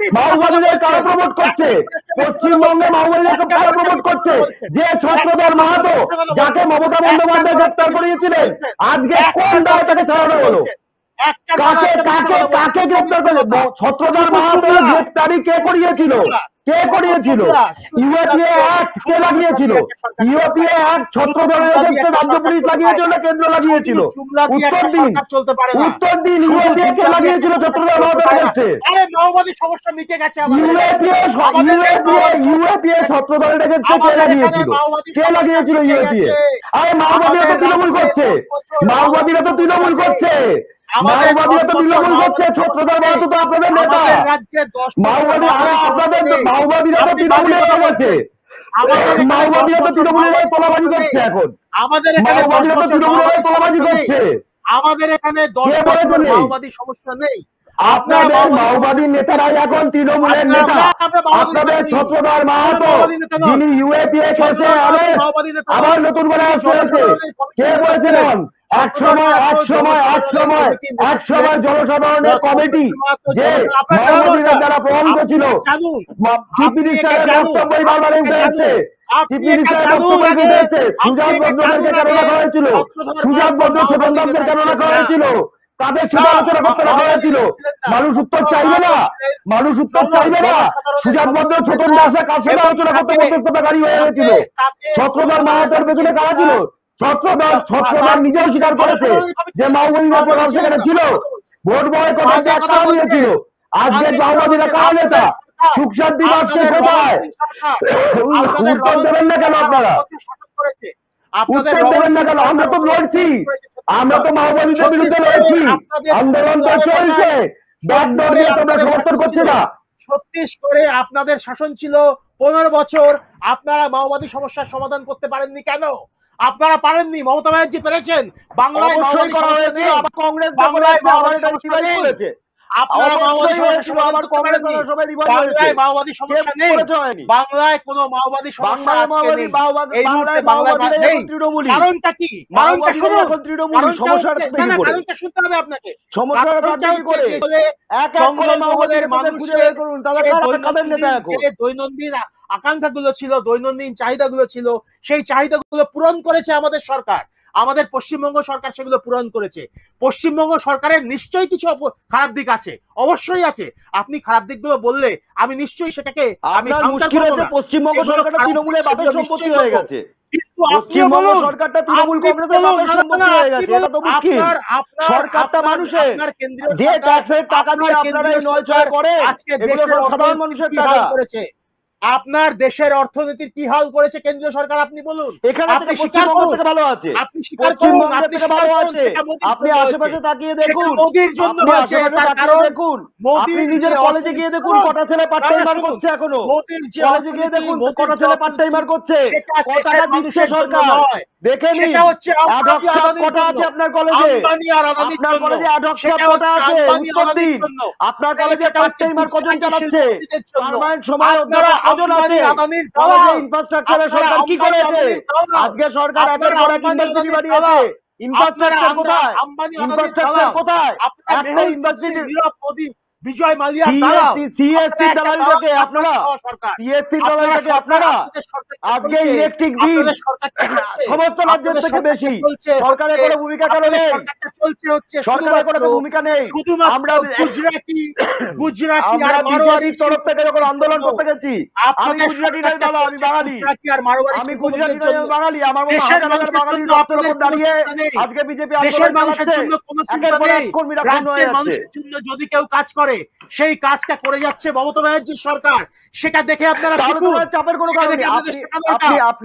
মাওবাদীদের কারা প্রমোট করছে? পশ্চিমবঙ্গে মাওবাদীদের কারা প্রমোট করছে? যে ছত্রধর মাহাতো যাকে মমতা বন্দ্যোপাধ্যায় গ্রেপ্তার করিয়েছিলেন, আজকে কোন দায় তাকে ছাড়ানো হলো? কাকে কাকে কাকে গ্রেপ্তার করে? ছত্রধর মাহাতোর গ্রেপ্তারি কে করিয়েছিল? কে করিয়েছিল? ইউএপিএ অ্যাক্ট কে লাগিয়েছিল? ইউএপিএ অ্যাক্ট ছত্রধরের এগেইনস্টে রাজ্য পুলিশ লাগিয়েছিল না কেন্দ্র লাগিয়েছিল? উত্তর দিন, উত্তর দিন। ইউএপিএ কে লাগিয়েছিল ছত্রধর মাহাতোর এগেইনস্টে? আরে মাওবাদী সমস্যা মিটে গেছে আমাদের। ইউএপিএ ইউএপিএ ইউএপিএ ছত্রধরের এগেইনস্টে কে লাগিয়েছিল? কে লাগিয়েছিল ইউএপিএ? আরে মাওবাদীরা তো তৃণমূল করছে, মাওবাদীরা তো তৃণমূল করছে, মাওবাদীরা তো তৃণমূল করছে। ছত্রধর মাহাতো তো আপনাদের নেতা। মাওবাদী আপনাদের মাওবাদীরা তো তৃণমূলে এসে গেছে, মাওবাদীরা তো তৃণমূলের তোলাবাজি করছে এখন, আমাদের মাওবাদীরা তো তৃণমূলের তোলাবাজি করছে। আমাদের এখানে দশ বছর মাওবাদী সমস্যা নেই। আপনাদের মাওবাদী নেতারাই এখন তৃণমূলের নেতা। আপনাদের ছত্রধর মাহাতো যিনি ইউএপিএ করছে, আবার নতুন করে চলেছে, কে বলেছিলেন এক সময় এক সময় এক সময় এক সময় জনসাধারণের কমিটি যে মাওবাদীরা যারা প্রভাবিত ছিল, চিফ মিনিস্টারের বক্তব্যই বারবার উঠে এসেছে, চিফ মিনিস্টারের বক্তব্য উঠে এসেছে। সুজাত বন্দ্যোপাধ্যায়কে কেন রাখা হয়েছিল? সুজাত বন্দ্যোপাধ্যায় ছোটন দাসকে কেন রাখা হয়েছিল? তাদের সাথে আলোচনা করতে রাখা হয়েছিল। মানুষ উত্তর চাইবে না, মানুষ উত্তর চাইবে না। সুজাত বন্দ্যোপাধ্যায় ছোটন দাসের কার সাথে আলোচনা করতে মধ্যস্থতাকারী হয়ে গেছিল। ছত্রধর মাহাতোর পেছনে কারা ছিল? ছত্রধর ছত্রধর নিজেও স্বীকার করেছে যে মাওবাদীরা প্রধান সেখানে ছিল, ভোট বয়কটের কারা নিয়েছিল। আজকে মাওবাদীরা কারা নেতা? সুখ শান্তি বাঁচছে কোথায়? উত্তর দেবেন না কেন আপনারা? উত্তর দেবেন না কেন? আমরা তো লড়ছি, আমরা তো মাওবাদীদের বিরুদ্ধে লড়ছি, আন্দোলন তো চলছে, ব্যাকডোর দিয়ে তোমরা সমর্থন করছে না। ছত্তিশগড়ে আপনাদের শাসন ছিল পনেরো বছর, আপনারা মাওবাদী সমস্যার সমাধান করতে পারেননি কেন? আপনারা পারেননি, মমতা ব্যানার্জি পেরেছেন। বাংলায় মাওবাদী সমস্যা নেই, বাংলায় মাওবাদী সমস্যা নেই, আপনারা মাওবাদী সমস্যার সমাধান করতে পারেননি। বাংলায় মাওবাদী সমস্যা নেই, বাংলায় কোনো মাওবাদী সমস্যা আজকে নেই, এই মুহূর্তে বাংলায় নেই। কারণটা কি? কারণটা শুনুন, কারণটা শুনতে হবে আপনাকে। কারণটা হচ্ছে যে জঙ্গলমহলের মানুষের যে দৈনন্দিন আকাঙ্ক্ষাগুলো ছিল, দৈনন্দিন চাহিদাগুলো ছিল, সেই চাহিদাগুলো পূরণ করেছে আমাদের সরকার, আমাদের পশ্চিমবঙ্গ সরকার সেগুলো পূরণ করেছে। পশ্চিমবঙ্গ সরকারের নিশ্চয়ই কিছু খারাপ দিক আছে, অবশ্যই আছে। আপনি খারাপ দিকগুলো বললে আমি নিশ্চয়ই সেটাকে আমি কাউন্টার করব না। পশ্চিমবঙ্গ সরকারটা তৃণমূলের বাপের সম্পত্তি হয়ে গেছে, কিন্তু আপনিও বলুন সরকারটা তৃণমূল কংগ্রেসের বাপের সম্পত্তি হয়ে গেছে। এটা তো মুশকিল। সরকারটা মানুষের, যে ট্যাক্সের টাকা দিয়ে আপনারা এই নয় ছয় করেন, এগুলো সাধারণ মানুষের টাকা। আপনার দেশের অর্থনীতির কি হাল করেছে কেন্দ্রীয় সরকার আপনি বলুন। আপনি স্বীকার করুন, ভালো আছে, আপনি স্বীকার করুন, আপনি স্বীকার করুন, আপনি আশেপাশে তাকিয়ে দেখুন, মোদির জন্য হয়েছে। তার কারণ দেখুন, আপনি নিজের কলেজে গিয়ে দেখুন কটা ছেলে পার্ট টাইমার করছে, এখনো কলেজে গিয়ে দেখুন কটা ছেলে পার্ট টাইমার করছে, কত টাকা দিচ্ছে সরকার দেখে নিন। অ্যাডহক স্টাফ কটা আছে আপনার কলেজে? আপনার কলেজে অ্যাডহক স্টাফ কটা আছে? উত্তর দিন। আপনার কলেজে পার্ট টাইমার কজন চালাচ্ছে? পার্মানেন্ট সময় অধ্যাপক কজন আছে? কলেজে ইনফ্রাস্ট্রাকচারে সরকার কি করেছে? আজকে সরকার একের পর এক ইউনিভার্সিটি বানিয়েছে, ইনফ্রাস্ট্রাকচার কোথায়? ইনফ্রাস্ট্রাকচার কোথায়? একটা ইউনিভার্সিটি বিজয় মালিয়ার দ্বারা সিএসসি দালালটাকে আপনারা সিএসসি দালালটাকে আপনারা আজকে ইলেকট্রিক বিল সমস্ত রাজ্যের থেকে বেশি সরকারের কোনো ভূমিকা কেন নেই? সরকারের কোনো ভূমিকা নেই। আমরা গুজরাটি গুজরাটি আর মারোয়ারির তরফ থেকে যখন আন্দোলন করতে গেছি, আমি গুজরাটি নই বাবা, আমি বাঙালি, আমি গুজরাটি নই, আমি বাঙালি। আমার মতো হাজার হাজার বাঙালির রক্তের উপর দাঁড়িয়ে আজকে বিজেপি আন্দোলন চালাচ্ছে। একের পর এক কর্মীরা খুন হয়ে যাচ্ছে। যদি কেউ কাজ করে সেই কাজটা করে যাচ্ছে মমতা ব্যানার্জির সরকার, সেটা দেখে আপনারা শিখুন। চাপের কোনো কারণ নেই। আপনি আপনি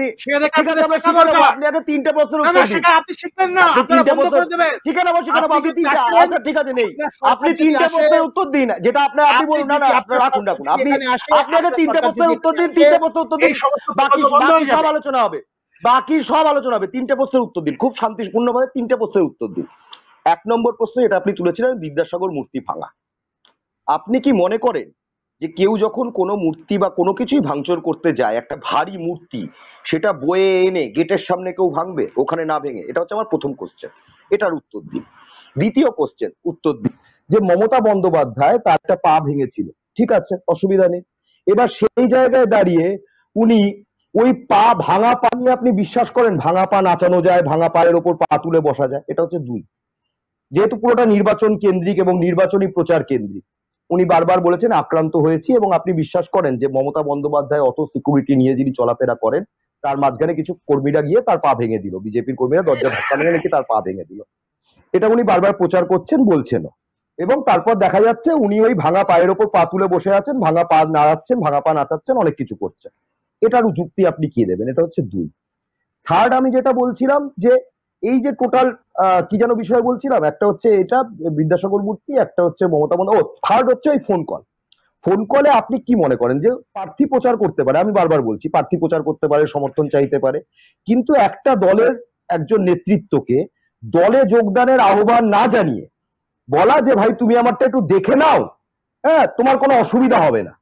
আপনি আগে তিনটে প্রশ্নের উত্তর দিন। আপনি শিখবেন না, আপনারা বন্ধ করে দেবেন। ঠিক আছে ঠিক আছে, আপনি তিনটে, আচ্ছা ঠিক আছে নেই, আপনি তিনটে প্রশ্নের উত্তর দিন, যেটা আপনি আপনি বলুন। না না আপনারা রাখুন রাখুন আপনি আপনি আগে তিনটে প্রশ্নের উত্তর দিন, তিনটে প্রশ্নের উত্তর দিন, বাকি বাকি সব আলোচনা হবে, বাকি সব আলোচনা হবে। তিনটে প্রশ্নের উত্তর দিন, খুব শান্তিপূর্ণভাবে তিনটে প্রশ্নের উত্তর দিন। এক নম্বর প্রশ্ন, এটা আপনি তুলেছিলেন বিদ্যাসাগর মূর্তি ভাঙা। আপনি কি মনে করেন যে কেউ যখন কোনো মূর্তি বা কোনো কিছুই ভাঙচুর করতে যায়, একটা ভারী মূর্তি, সেটা বয়ে এনে গেটের সামনে কেউ ভাঙবে, ওখানে না ভেঙে? এটা হচ্ছে আমার প্রথম কোশ্চেন, এটার উত্তর দিন। দ্বিতীয় কোশ্চেন উত্তর দিন যে মমতা বন্দ্যোপাধ্যায় তার একটা পা ভেঙেছিল, ঠিক আছে, অসুবিধা নেই। এবার সেই জায়গায় দাঁড়িয়ে উনি ওই পা ভাঙা পা নিয়ে আপনি বিশ্বাস করেন ভাঙা পা নাচানো যায়, ভাঙা পায়ের ওপর পা তুলে বসা যায়? এটা হচ্ছে দুই। যেহেতু পুরোটা নির্বাচন কেন্দ্রিক এবং নির্বাচনী প্রচার কেন্দ্রিক, উনি বারবার বলেছেন আক্রান্ত হয়েছি, এবং আপনি বিশ্বাস করেন যে মমতা বন্দ্যোপাধ্যায় অত সিকিউরিটি নিয়ে যিনি চলাফেরা করেন, তার মাঝখানে কিছু কর্মীরা গিয়ে তার পা ভেঙে দিল, বিজেপির কর্মীরা দরজা ধাক্কা মেরে নাকি তার পা ভেঙে দিল। এটা উনি বারবার প্রচার করছেন, বলছেন, এবং তারপর দেখা যাচ্ছে উনি ওই ভাঙা পায়ের ওপর পা তুলে বসে আছেন, ভাঙা পা নাড়াচ্ছেন, ভাঙা পা নাচাচ্ছেন, অনেক কিছু করছেন। এটার যুক্তি আপনি কি দেবেন? এটা হচ্ছে দুই। থার্ড, আমি যেটা বলছিলাম যে এই যে টোটাল কি যেন বিষয় বলছিলাম, একটা হচ্ছে এটা বিদ্যাসাগর মূর্তি, একটা হচ্ছে মমতা বন্দ্যোপাধ্যায়, ও থার্ড হচ্ছে ওই ফোন কল। ফোন কলে আপনি কি মনে করেন যে প্রার্থী প্রচার করতে পারে? আমি বারবার বলছি প্রার্থী প্রচার করতে পারে, সমর্থন চাইতে পারে, কিন্তু একটা দলের একজন নেতৃত্বকে দলে যোগদানের আহ্বান না জানিয়ে বলা যে ভাই তুমি আমারটা একটু দেখে নাও, হ্যাঁ তোমার কোনো অসুবিধা হবে না,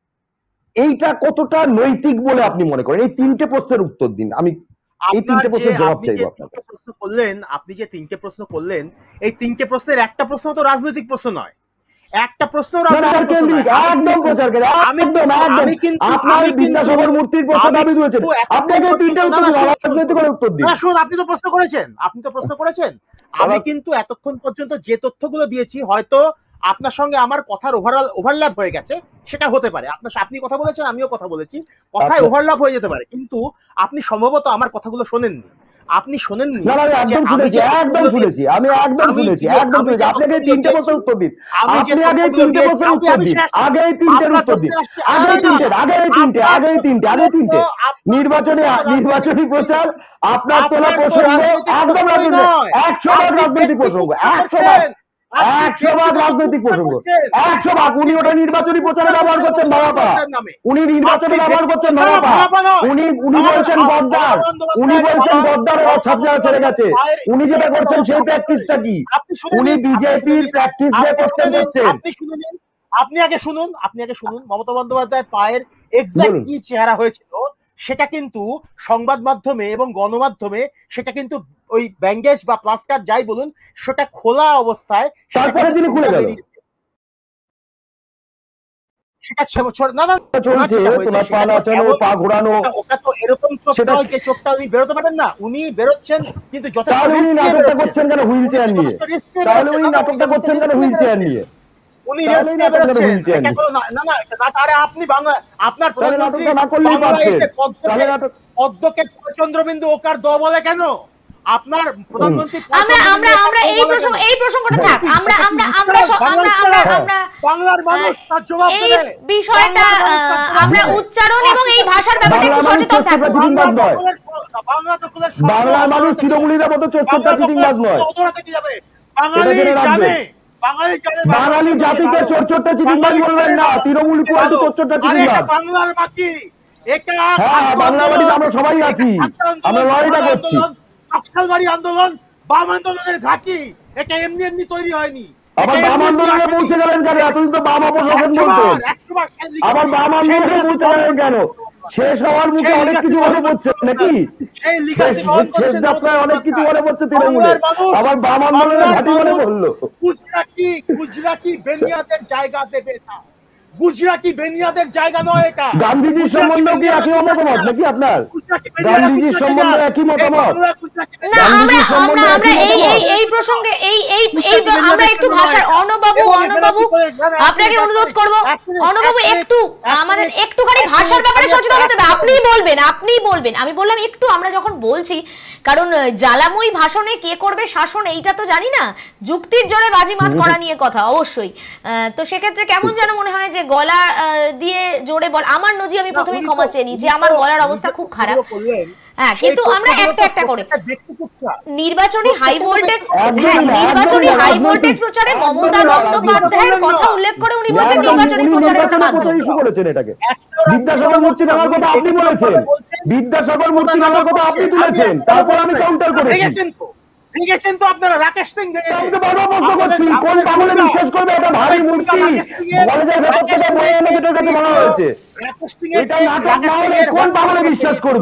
এইটা কতটা নৈতিক বলে আপনি মনে করেন? এই তিনটে প্রশ্নের উত্তর দিন, আমি এই তিনটে প্রশ্নের জবাব চাইবো আপনার। প্রশ্ন করলেন, আপনি যে তিনটে প্রশ্ন করলেন, এই তিনটে প্রশ্নের একটা প্রশ্ন তো রাজনৈতিক প্রশ্ন নয়, একটা প্রশ্ন রাজনৈতিক প্রশ্ন নয়। একদম প্রচার করে একদম আমি কিন্তু আপনার বিদ্যাসাগর মূর্তির প্রশ্ন দাবি করেছেন, আপনাকে তিনটে রাজনৈতিক করে উত্তর দিন। শুনুন, আপনি তো প্রশ্ন করেছেন, আপনি তো প্রশ্ন করেছেন। আমি কিন্তু এতক্ষণ পর্যন্ত যে তথ্যগুলো দিয়েছি, হয়তো আপনার সঙ্গে আমার কথার ওভারঅল ওভারল্যাপ হয়ে গেছে, সেটা হতে পারে। আপনার আপনি কথা বলেছেন, আমিও কথা বলেছি, কথায় ওভারল্যাপ হয়ে যেতে পারে, কিন্তু আপনি সম্ভবত আমার কথাগুলো শোনেননি, আপনি শোনেননি। একদম শুনেছি, একদম শুনেছি, আমি একদম শুনেছি, একদম শুনেছি। আপনাকে তিনটে প্রশ্নের উত্তর দিন, আপনি আগে তিনটে প্রশ্নের উত্তর দিন, আগে তিনটের উত্তর দিন, আগে তিনটে, আগে তিনটে, আগে তিনটে, আগে তিনটে। নির্বাচনী নির্বাচনী প্রচার আপনার তোলা প্রসঙ্গ একদম রাজনৈতিক, একশো ভাগ রাজনৈতিক প্রসঙ্গ, একশো ভাগ একশো ভাগ রাজনৈতিক প্রসঙ্গ, একশো ভাগ। উনি ওটা নির্বাচনী প্রচারে ব্যবহার করছেন ভাঙাপা, উনি নির্বাচনে ব্যবহার করছেন ভাঙাপা, উনি উনি বলছেন গদ্দার, উনি বলছেন গদ্দার ছাত্ররা ছেড়ে গেছে। উনি যেটা করছেন সেই প্র্যাকটিসটা কি? উনি বিজেপির প্র্যাকটিস দিয়ে করছেন করছেন। আপনি আগে শুনুন, আপনি আগে শুনুন মমতা বন্দ্যোপাধ্যায় পায়ের এক্সাক্ট কি চেহারা হয়েছিল, সেটা কিন্তু সংবাদ মাধ্যমে এবং গণমাধ্যমে সেটা কিন্তু ওই ব্যাঙ্গেজ বা প্লাস্টার যাই বলুন, সেটা খোলা অবস্থায় তারপরে তিনি খুলে গেল। সেটা না না পা ঘোরানো, ওটা তো এরকম চোখ নয় যে চোখটা উনি বেরোতে পারেন না, উনি বেরোচ্ছেন কিন্তু যথেষ্ট রিস্ক নিয়ে বেরোচ্ছেন। করছেন কেন হুইল চেয়ার নিয়ে? তাহলে উনি নাটকটা করছেন কেন হুইল চেয়ার নিয়ে? উনি রিস্ক নিয়ে বেরোচ্ছেন। না না আরে আপনি বাংলা, আপনার প্রধানমন্ত্রী পদ্মকে চন্দ্রবিন্দু ওকার দ বলে কেন? আপনার প্রধানমন্ত্রী আমরা আমরা আমরা এই প্রসঙ্গ এই প্রসঙ্গটা থাক, আমরা আমরা আমরা আমরা আমরা আমরা বাংলার মানুষ তার জবাব দেবে। এই বিষয়টা আমরা উচ্চারণ এবং এই ভাষার ব্যাপারে একটু সচেতন থাকব। বাংলা তো কোন বাংলার মানুষ তৃণমূলীদের মতো চোখটা চিটিংবাজ নয়, বাঙালি জানে, বাঙালি জানে, বাঙালি জাতিকে চোরচোরটা চিটিংবাজ বলবেন না, তৃণমূল পুরো চোরচোরটা চিটিংবাজ। বাংলার বাকি এটা বাংলা বাড়ি আমরা সবাই আছি, আমরা লড়াইটা করছি। নকশালবাড়ি আন্দোলন, বাম আন্দোলনের ঘাঁটি, এটা এমনি এমনি তৈরি হয়নি। আবার বাম আন্দোলনে পৌঁছে গেলেন কেন? এতদিন তো বাম অপশাসন বলতেন, আবার বাম আন্দোলনে পৌঁছে গেলেন কেন? শেষ হওয়ার মুখে অনেক কিছু মনে পড়ছে নাকি? শেষ যাত্রায় অনেক কিছু মনে পড়ছে তৃণমূলের, আবার বাম আন্দোলনের ঘাঁটি মনে পড়লো। গুজরাটি গুজরাটি বেনিয়াদের জায়গা দেবে না, গুজরাটি বেনিয়াদের জায়গা নয় এটা। গান্ধীজির সম্বন্ধে কি একই মতামত নাকি আপনার? গান্ধীজির সম্বন্ধে একই মতামত? না আমরা আমরা আমরা এই এই এই প্রসঙ্গে এই এই এই আমরা একটু ভাষার অর্ণবাবু অর্ণবাবু আপনাকে অনুরোধ করব, অর্ণবাবু একটু আমাদের একটুখানি ভাষার ব্যাপারে সচেতন হতে হবে। আপনিই বলবেন, আপনিই বলবেন। আমি বললাম একটু আমরা যখন বলছি, কারণ জ্বালাময়ী ভাষণে কে করবে শাসন এইটা তো জানি না, যুক্তির জোরে বাজিমাত করা নিয়ে কথা অবশ্যই। তো সেক্ষেত্রে কেমন যেন মনে হয় যে গলা দিয়ে জোরে বল। আমার নজি আমি প্রথমে ক্ষমা চেয়ে নিই যে আমার গলার অবস্থা খুব খারাপ, হ্যাঁ, কিন্তু আমরা একটা একটা করে নির্বাচনী হাই ভোল্টেজ, হ্যাঁ নির্বাচনী হাই ভোল্টেজ প্রচারে মমতা বন্দ্যোপাধ্যায়ের কথা উল্লেখ করে উনি বলছেন নির্বাচনী প্রচারের একটা মাধ্যম। বিদ্যাসাগর মূর্তি ভাঙার কথা আপনি বলেছেন, বিদ্যাসাগর মূর্তি ভাঙার কথা আপনি তুলেছেন, তারপর আমি কাউন্টার করেছি। ভেঙেছেন তো আপনারা, রাকেশ সিং ভেঙেছেন। কোন বাংলা বিশ্বাস করবে এটা ভারী মূর্তি? কলেজের ভেতর থেকে বয়ে এনে যেটা ভাঙা হয়েছে, এটা নাটক না হলে কোন বাংলা বিশ্বাস করবে?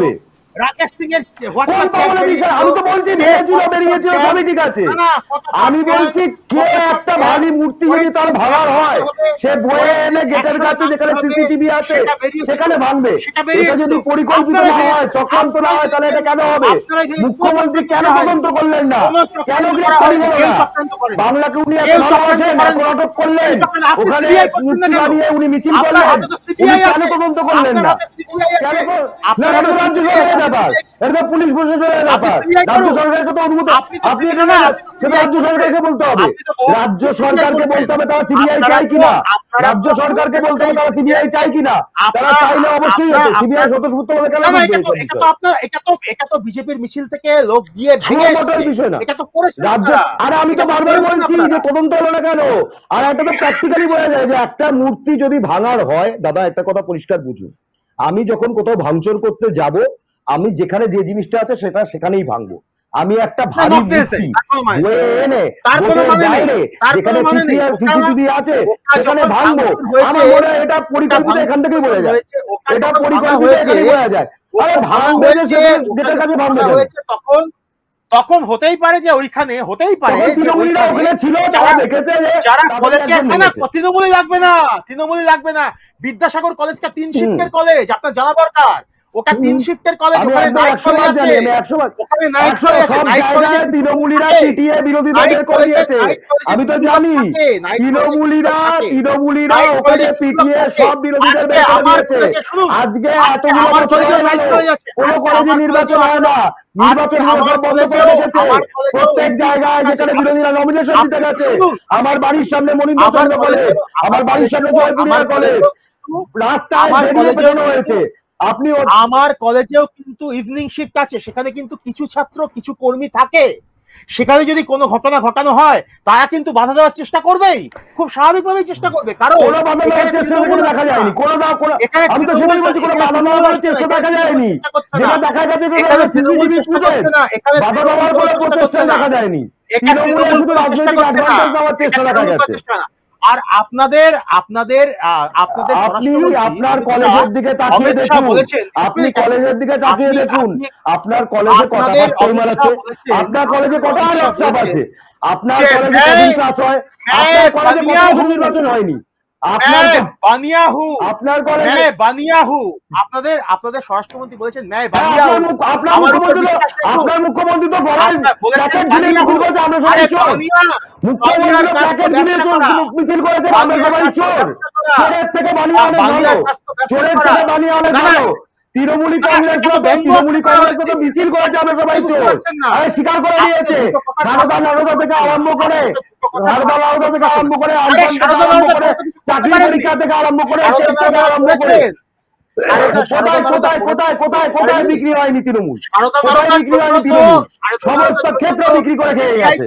রাকেশ সিং এর হোয়াটসঅ্যাপ চ্যাট বেরিয়েছিল, আমি তো বলছি বেরিয়েছিল বেরিয়েছিল সবই ঠিক আছে, আমি বলছি কে একটা ভারী মূর্তি যদি তার ভাঙার হয় সে বয়ে এনে গেটের কাছে যেখানে সিসিটিভি আছে সেখানে ভাঙবে। এটা যদি পরিকল্পিত না হয়, চক্রান্ত না হয়, তাহলে এটা কেন হবে? মুখ্যমন্ত্রী কেন তদন্ত করলেন না, কেন গ্রেফতারি হলো না? বাংলাকে উনি এত ভালোবাসেন, এত নাটক করলেন, ওখানে মূর্তি বানিয়ে উনি মিছিল করলেন, উনি কেন তদন্ত করলেন না? কেন? আপনারা রাজ্য সরকারের ব্যাপার, এটা পুলিশ প্রশাসনের ব্যাপার, রাজ্য সরকারকে তো অনুমতি আপনি এখানে সেটা রাজ্য সরকারকে বলতে হবে, রাজ্য সরকারকে বলতে হবে তারা সিবিআই চায় কিনা, রাজ্য সরকারকে বলতে হবে তারা সিবিআই চায় কিনা, তারা চাইলে অবশ্যই হতো, সিবিআই স্বতঃস্ফূর্ত ভাবে কেন বলবে? এটা তো আপনার এটা তো এটা তো বিজেপির মিছিল থেকে লোক গিয়ে ভেঙে এসেছে, বিষয় না এটা তো করেছেন রাজ্য। আরে আমি তো বারবার বলছি যে তদন্ত হলো না কেন? আর একটা তো প্র্যাকটিক্যালি বোঝা যায় যে একটা মূর্তি যদি ভাঙার হয়, দাদা একটা কথা পরিষ্কার বুঝুন, আমি যখন কোথাও ভাঙচুর করতে যাব, আমি যেখানে যে জিনিসটা আছে সেটা সেখানেই ভাঙবো। আমি একটা ভারী মূর্তি এনে বাইরে যেখানে সিসিটিভি আছে সেখানে ভাঙবো, আমার মনে হয় এটা পরিকল্পিত এখান থেকেই বোঝা যায়, এটা পরিকল্পিত এখানেই বোঝা যায়। আরে ভাঙবে যেটার কাছে ভাঙবে তখন তখন হতেই পারে যে ওইখানে হতেই পারে তৃণমূলই লাগবে না, তৃণমূলই লাগবে না। বিদ্যাসাগর কলেজটা তিন শিফটের কলেজ, আপনার জানা দরকার। ওটা তিন শিফটের কলেজ, ওখানে নাইট কলেজ আছে, ওখানে নাইট কলেজ আছে, নাইট কলেজে তৃণমূলীরা পিটিয়ে বিরোধীদের করে দিয়েছে, আমি তো জানি। তৃণমূলীরা তৃণমূলীরা ওখানে পিটিয়ে সব বিরোধীদের বের করে দিয়েছে। আজকে এতগুলো বছর কোনো কলেজে নির্বাচন হয় না, নির্বাচন সব বন্ধ করে রেখেছে। প্রত্যেক জায়গায় যেখানে বিরোধীরা নমিনেশন দিতে গেছে, আমার বাড়ির সামনে মনিন্দ্র চন্দ্র কলেজ, আমার বাড়ির সামনে জয়পুরিয়া কলেজ, রাস্তায় বেরিয়ে বেরোনো হয়েছে। আপনি আমার কলেজেও কিন্তু ইভিনিং শিফট আছে, সেখানে কিন্তু কিছু ছাত্র কিছু কর্মী থাকে, সেখানে যদি কোনো ঘটনা ঘটানো হয় তারা কিন্তু বাধা দেওয়ার চেষ্টা করবেই, খুব স্বাভাবিকভাবেই চেষ্টা করবে, কারণ দেখা যায়নি কোনো আমি তো সেটাই বলছি, কোনো বাধা দেওয়ার চেষ্টা দেখা যায়নি, যেটা দেখা গেছে এখানে তৃণমূল চেষ্টা করছে না, এখানে বাধা দেওয়ার কোনো প্রচেষ্টা দেখা যায়নি, তৃণমূলের শুধু রাজনৈতিক অ্যাডভান্টেজ দেওয়ার চেষ্টা দেখা গেছে। আর আপনাদের আপনাদের আপনাদের আপনি আপনার কলেজের দিকে তাকিয়ে দেখুন, আপনি কলেজের দিকে তাকিয়ে দেখুন, আপনার কলেজে কটা ফার্স্ট আছে, আপনার কলেজে কটা হোয়াটসঅ্যাপ আছে, আপনার কলেজে কদিন ক্লাস হয়, আপনার কলেজে কত নির্বাচন হয়নি, আপনার বানিয়াহু আপনার কলেজে বানিয়াহু আপনাদের আপনাদের স্বরাষ্ট্রমন্ত্রী বলেছেন ন্যায় বানিয়াহু, আপনার মুখ্যমন্ত্রী আপনার মুখ্যমন্ত্রী তো বলেন প্যাকেট দিনে মিছিল করেছে আমরা সবাই চোর, মুখ্যমন্ত্রী প্যাকেট দিনে মিছিল করেছে আমরা সবাই চোর, চোরের থেকে বানিয়ে আনে ভালো, চোরের থেকে বানিয়ে আনে ভালো। তৃণমূলী কংগ্রেস তৃণমূলী কংগ্রেস তো মিছিল করেছে আমরা সবাই চোর, আরে স্বীকার করে নিয়েছে, নারদা নারদা থেকে আরম্ভ করে নারদা নারদা থেকে আরম্ভ করে আরম্ভ করে চাকরি পরীক্ষা থেকে আরম্ভ করে আরম্ভ করে কোথায় কোথায় কোথায় কোথায় কোথায় বিক্রি হয়নি তৃণমূল, কোথায় বিক্রি হয়নি তৃণমূল, সমস্ত ক্ষেত্র বিক্রি করে খেয়ে গেছে,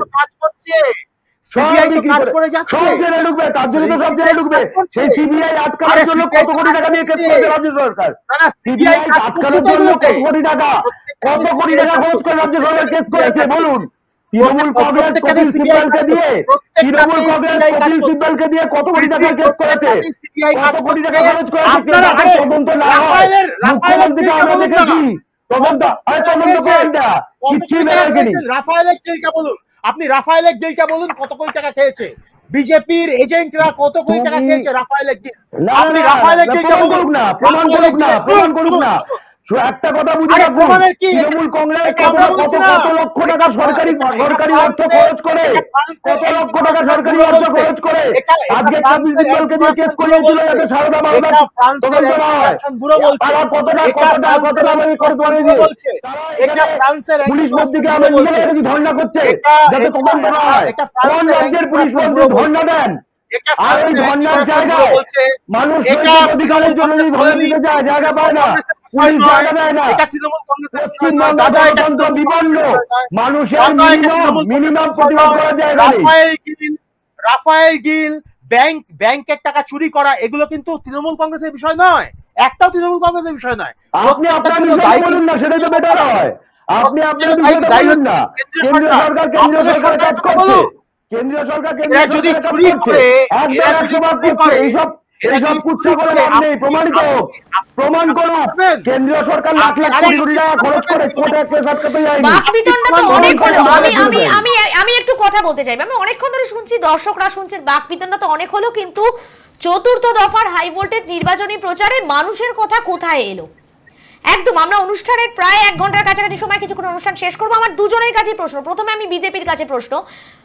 সব জেনে ঢুকবে, তার জন্য তো সব জেনে ঢুকবে। সেই সিবিআই আটকানোর জন্য কত কোটি টাকা দিয়ে কেস করেছে রাজ্য সরকার, সিবিআই আটকানোর জন্য কত কোটি টাকা কত কোটি টাকা খরচ করে রাজ্য সরকার কেস করেছে বলুন। তৃণমূল কংগ্রেস কপিল সিব্বলকে দিয়ে তৃণমূল কংগ্রেস কপিল সিব্বলকে দিয়ে কত কোটি টাকা কেস করেছে, কত কোটি টাকা খরচ করেছে, তদন্ত না হয় মুখ্যমন্ত্রীকে আমরা দেখেছি তদন্ত, আরে তদন্ত করেন না, কিচ্ছুই বেরোয়নি। রাফায়েলের ডিলটা বলুন, আপনি রাফায়েলের ডিলটা বলুন কত কোটি টাকা খেয়েছে, বিজেপির এজেন্টরা কত কোটি টাকা খেয়েছে রাফায়েলের ডিল, আপনি রাফায়েলের ডিলটা বলুন না, প্রমাণ করুন না, প্রমাণ করুন না। একটা কথা বুঝে রাখুন, তৃণমূল কংগ্রেস কত কত লক্ষ টাকা সরকারি সরকারি অর্থ খরচ করে, কত লক্ষ টাকা সরকারি অর্থ খরচ করে আজকে কপিল সিব্বলকে দিয়ে কেস করিয়েছিল যাতে সারদা মামলা তদন্ত না হয়, তারা কতটা কতটা কতটা মানে খরচ করেছে, পুলিশ মন্ত্রীকে আমরা নিজেরা ধর্ণা করছে যাতে তদন্ত না হয়, কোন রাজ্যের পুলিশ মন্ত্রী ধর্ণা দেন, আর এই ধর্ণার জায়গায় মানুষ অধিকারের জন্য যদি ধর্ণা দিতে যায় জায়গা পায় না, পুলিশ জায়গা দেয় না, পশ্চিমবঙ্গ গণতন্ত্র বিপন্ন, মানুষের মিনিমাম মিনিমাম প্রতিবাদ করার জায়গা নেই। রাফায়েল ডিল, ব্যাংক ব্যাংকের টাকা চুরি করা, এগুলো কিন্তু তৃণমূল কংগ্রেসের বিষয় নয়, একটাও তৃণমূল কংগ্রেসের বিষয় নয়। আপনি আপনার বিষয় বলুন না, সেটাই তো বেটার হয়, আপনি আপনার বিষয়টা বলুন না। কেন্দ্রীয় সরকার কেন্দ্রীয় সরকার কাজ করছে, কেন্দ্রীয় সরকার কেন্দ্রীয় যদি চুরি করে একদম একশো ভাগ করছে, এইসব এইসব কুচ্ছা করে লাভ নেই, প্রমাণিত প্রমাণ করো। কেন্দ্রীয় সরকার লাখ লাখ কোটি কোটি টাকা খরচ করে কোর্টে কেস আটকাতে যায়নি। বাকবিতণ্ডা তো অনেক হলো। আমি আমি আমি আমি একটু কথা বলতে চাই, আমি অনেকক্ষণ ধরে শুনছি, দর্শকরা শুনছেন, বাকবিতণ্ডা তো অনেক হলো, কিন্তু চতুর্থ দফার হাই ভোল্টেজ নির্বাচনী প্রচারে মানুষের কথা কোথায় এলো? একদম আমরা অনুষ্ঠানের প্রায় এক ঘন্টার কাছাকাছি সময় কিছুক্ষণ অনুষ্ঠান শেষ করবো। আমার দুজনের কাছে প্রশ্ন, প্রথমে আমি বিজেপির কাছে প্রশ্ন,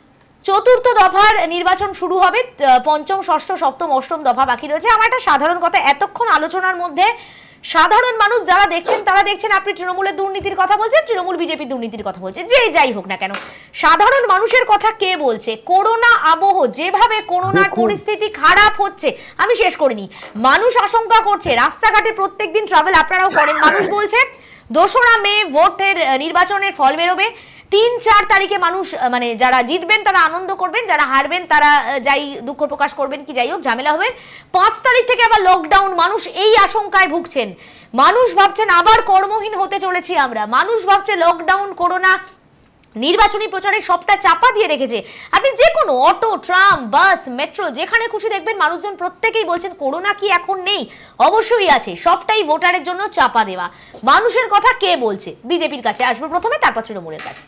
চতুর্থ দফার নির্বাচন শুরু হবে, পঞ্চম ষষ্ঠ সপ্তম অষ্টম দফা বাকি রয়েছে। আমার একটা সাধারণ কথা, এতক্ষণ আলোচনার মধ্যে সাধারণ মানুষ যারা দেখছেন তারা দেখছেন আপনি তৃণমূলের দুর্নীতির কথা বলছেন, তৃণমূল বিজেপি দুর্নীতির কথা বলছে, যে যাই হোক না কেন সাধারণ মানুষের কথা কে বলছে? করোনা আবহ, যেভাবে করোনার পরিস্থিতি খারাপ হচ্ছে, আমি শেষ করিনি, মানুষ আশঙ্কা করছে, রাস্তাঘাটে প্রত্যেকদিন ট্রাভেল আপনারাও করেন, মানুষ বলছে দোসরা মে ভোটের নির্বাচনের ফল বেরোবে, তিন চার তারিখে মানুষ মানে যারা জিতবেন তারা আনন্দ করবেন, যারা হারবেন তারা যাই দুঃখ প্রকাশ করবেন, কি যাই হোক ঝামেলা হবে, পাঁচ তারিখ থেকে আবার লকডাউন, মানুষ এই আশঙ্কায় ভুগছেন, মানুষ ভাবছেন আবার কর্মহীন হতে চলেছি আমরা, মানুষ ভাবছে লকডাউন করোনা নির্বাচনী প্রচারে সবটা চাপা দিয়ে রেখেছে। আপনি যে কোনো অটো, ট্রাম, বাস, মেট্রো যেখানে খুশি দেখবেন মানুষজন প্রত্যেকেই বলছেন করোনা কি এখন নেই? অবশ্যই আছে, সবটাই ভোটারের জন্য চাপা দেওয়া। মানুষের কথা কে বলছে? বিজেপির কাছে আসবো প্রথমে, তারপর তৃণমূলের কাছে।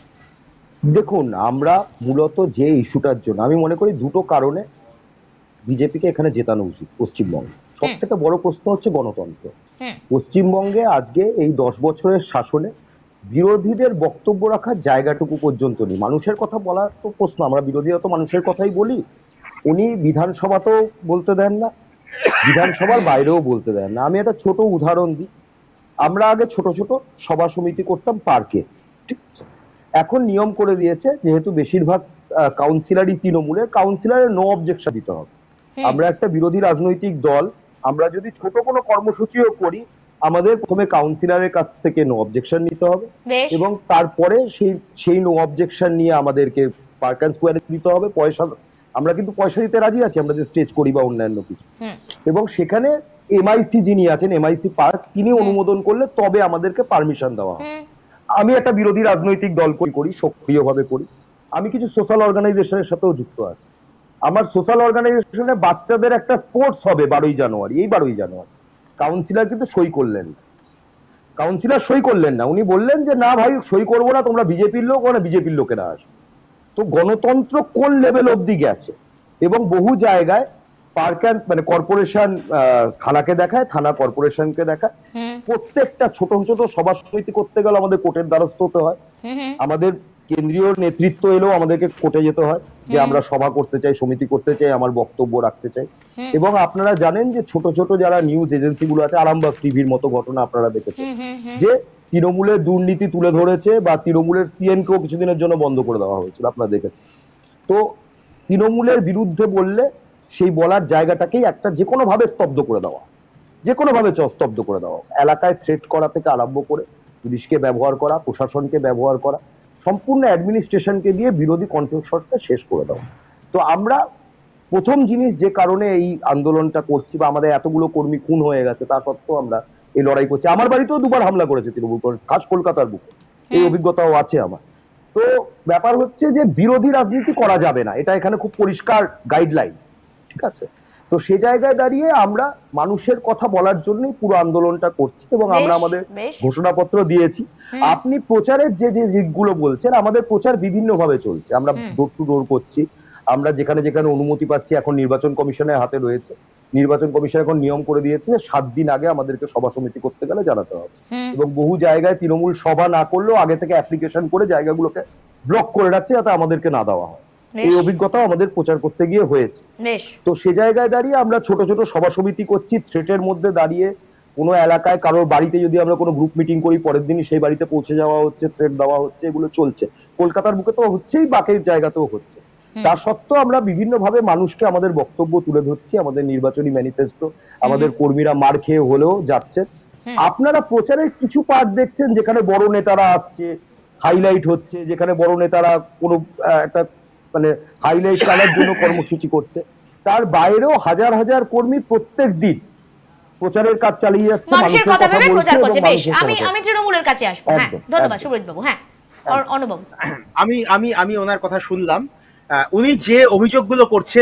দেখুন, আমরা মূলত যে ইস্যুটার জন্য আমি মনে করি দুটো কারণে বিজেপিকে এখানে জেতানো উচিত পশ্চিমবঙ্গে। সব থেকে বড় প্রশ্ন হচ্ছে গণতন্ত্র। পশ্চিমবঙ্গে আজকে এই দশ বছরের শাসনে বিরোধীদের বক্তব্য রাখার জায়গাটুকু পর্যন্ত নেই। মানুষের কথা বলার তো প্রশ্ন, আমরা বিরোধীরা তো মানুষের কথাই বলি, উনি বিধানসভাতেও বলতে দেন না, বিধানসভার বাইরেও বলতে দেন না। আমি একটা ছোট উদাহরণ দিই, আমরা আগে ছোট ছোট সভা সমিতি করতাম পার্কে, ঠিক আছে? এখন নিয়ম করে দিয়েছে যেহেতু বেশিরভাগ কাউন্সিলরই তৃণমূলের, কাউন্সিলরের নো অবজেকশন দিতে হবে। আমরা একটা বিরোধী রাজনৈতিক দল, আমরা যদি ছোট কোনো কর্মসূচিও করি আমাদের প্রথমে কাউন্সিলরের কাছ থেকে নো অবজেকশন নিতে হবে এবং তারপরে সেই সেই নো অবজেকশন নিয়ে আমাদেরকে পার্ক অ্যান্ড স্কোয়ারে দিতে হবে পয়সা। আমরা কিন্তু পয়সা দিতে রাজি আছি, আমরা যে স্টেজ করি বা অন্যান্য কিছু, এবং সেখানে এমআইসি যিনি আছেন, এমআইসি পার্ক, তিনি অনুমোদন করলে তবে আমাদেরকে পারমিশন দেওয়া হবে। আমি একটা বিরোধী রাজনৈতিক দল করি, সক্রিয়ভাবে করি, আমি কিছু সোশ্যাল অর্গানাইজেশনের সাথেও যুক্ত আছি। আমার সোশ্যাল অর্গানাইজেশনে বাচ্চাদের একটা স্পোর্টস হবে বারোই জানুয়ারি, এই বারোই জানুয়ারি। কাউন্সিলর কিন্তু সই করলেন না, কাউন্সিলর সই করলেন না, উনি বললেন যে না ভাই সই করবো না, তোমরা বিজেপির লোক, ওরা বিজেপির লোকেরা আসবে। তো গণতন্ত্র কোন লেভেল অব্দি গেছে। এবং বহু জায়গায় পার্ক অ্যান্ড মানে কর্পোরেশন থানাকে দেখায়, থানা কর্পোরেশনকে দেখায়। প্রত্যেকটা ছোট ছোট সভা সমিতি করতে গেলে আমাদের কোর্টের দ্বারস্থ হতে হয়, আমাদের কেন্দ্রীয় নেতৃত্ব এলেও আমাদেরকে কোর্টে যেতে হয় যে আমরা সভা করতে চাই, সমিতি করতে চাই, আমার বক্তব্য রাখতে চাই। এবং আপনারা জানেন যে ছোট ছোট যারা নিউজ এজেন্সি গুলো আছে, আরামবাগ টিভির মতো ঘটনা আপনারা দেখেছেন যে তৃণমূলের দুর্নীতি তুলে ধরেছে, বা তৃণমূলের সিএন কেও কিছুদিনের জন্য বন্ধ করে দেওয়া হয়েছিল, আপনারা দেখেছেন। তো তৃণমূলের বিরুদ্ধে বললে সেই বলার জায়গাটাকেই একটা যে কোনো ভাবে স্তব্ধ করে দেওয়া, যে কোনো ভাবে স্তব্ধ করে দেওয়া, এলাকায় থ্রেট করা থেকে আরম্ভ করে পুলিশকে ব্যবহার করা, প্রশাসনকে ব্যবহার করা, সম্পূর্ণ অ্যাডমিনিস্ট্রেশনকে দিয়ে বিরোধী কণ্ঠস্বরটা শেষ করে দেওয়া। তো আমরা প্রথম জিনিস যে কারণে এই আন্দোলনটা করছি, বা আমাদের এতগুলো কর্মী খুন হয়ে গেছে তা সত্ত্বেও আমরা এই লড়াই করছি। আমার বাড়িতেও দুবার হামলা করেছে তৃণমূল কংগ্রেস, খাস কলকাতার বুকে, এই অভিজ্ঞতাও আছে আমার। তো ব্যাপার হচ্ছে যে বিরোধী রাজনীতি করা যাবে না, এটা এখানে খুব পরিষ্কার গাইডলাইন, ঠিক আছে? তো সে জায়গায় দাঁড়িয়ে আমরা মানুষের কথা বলার জন্যই পুরো আন্দোলনটা করছি এবং আমরা আমাদের ঘোষণাপত্র দিয়েছি। আপনি প্রচারের যে যে দিকগুলো বলছেন, আমাদের প্রচার বিভিন্ন ভাবে চলছে, আমরা ডোর টু ডোর করছি, আমরা যেখানে যেখানে অনুমতি পাচ্ছি, এখন নির্বাচন কমিশনের হাতে রয়েছে, নির্বাচন কমিশন এখন নিয়ম করে দিয়েছে যে সাত দিন আগে আমাদেরকে সভা সমিতি করতে গেলে জানাতে হবে। এবং বহু জায়গায় তৃণমূল সভা না করলেও আগে থেকে অ্যাপ্লিকেশন করে জায়গাগুলোকে ব্লক করে রাখছে যাতে আমাদেরকে না দেওয়া হয়। এই অভিজ্ঞতাও আমাদের প্রচার করতে গিয়ে হয়েছে। তো সে জায়গায় দাঁড়িয়ে আমরা ছোট ছোট সভা সমিতি করছি, থ্রেটের মধ্যে দাঁড়িয়ে কোনো এলাকায় কারোর বাড়িতে যদি আমরা কোনো গ্রুপ মিটিং করি, পরের দিনই সেই বাড়িতে পৌঁছে যাওয়া হচ্ছে, থ্রেট দেওয়া হচ্ছে, এগুলো চলছে। কলকাতার বুকে তো হচ্ছেই, বাকি জায়গাতেও হচ্ছে। তার সত্ত্বেও আমরা বিভিন্ন ভাবে মানুষকে আমাদের বক্তব্য তুলে ধরছি, আমাদের নির্বাচনী ম্যানিফেস্টো, আমাদের কর্মীরা মার খেয়ে হলেও যাচ্ছে। আপনারা প্রচারের কিছু পার্ট দেখছেন যেখানে বড় নেতারা আসছে, হাইলাইট হচ্ছে, যেখানে বড় নেতারা কোনো একটা মানে হাইলাইট করার জন্য কর্মসূচি করছে। তার বাইরেও হাজার হাজার কর্মী প্রত্যেক দিন প্রচারের কাজ চালিয়ে যাচ্ছে, মানুষের কথা ভেবে প্রচার করছে। বেশ, আমি আমি তৃণমূলের কাছে আসবো। হ্যাঁ, ধন্যবাদ সুব্রত বাবু। হ্যাঁ, অনুভব। আমি আমি আমি ওনার কথা শুনলাম। উনি যে অভিযোগগুলো করছেন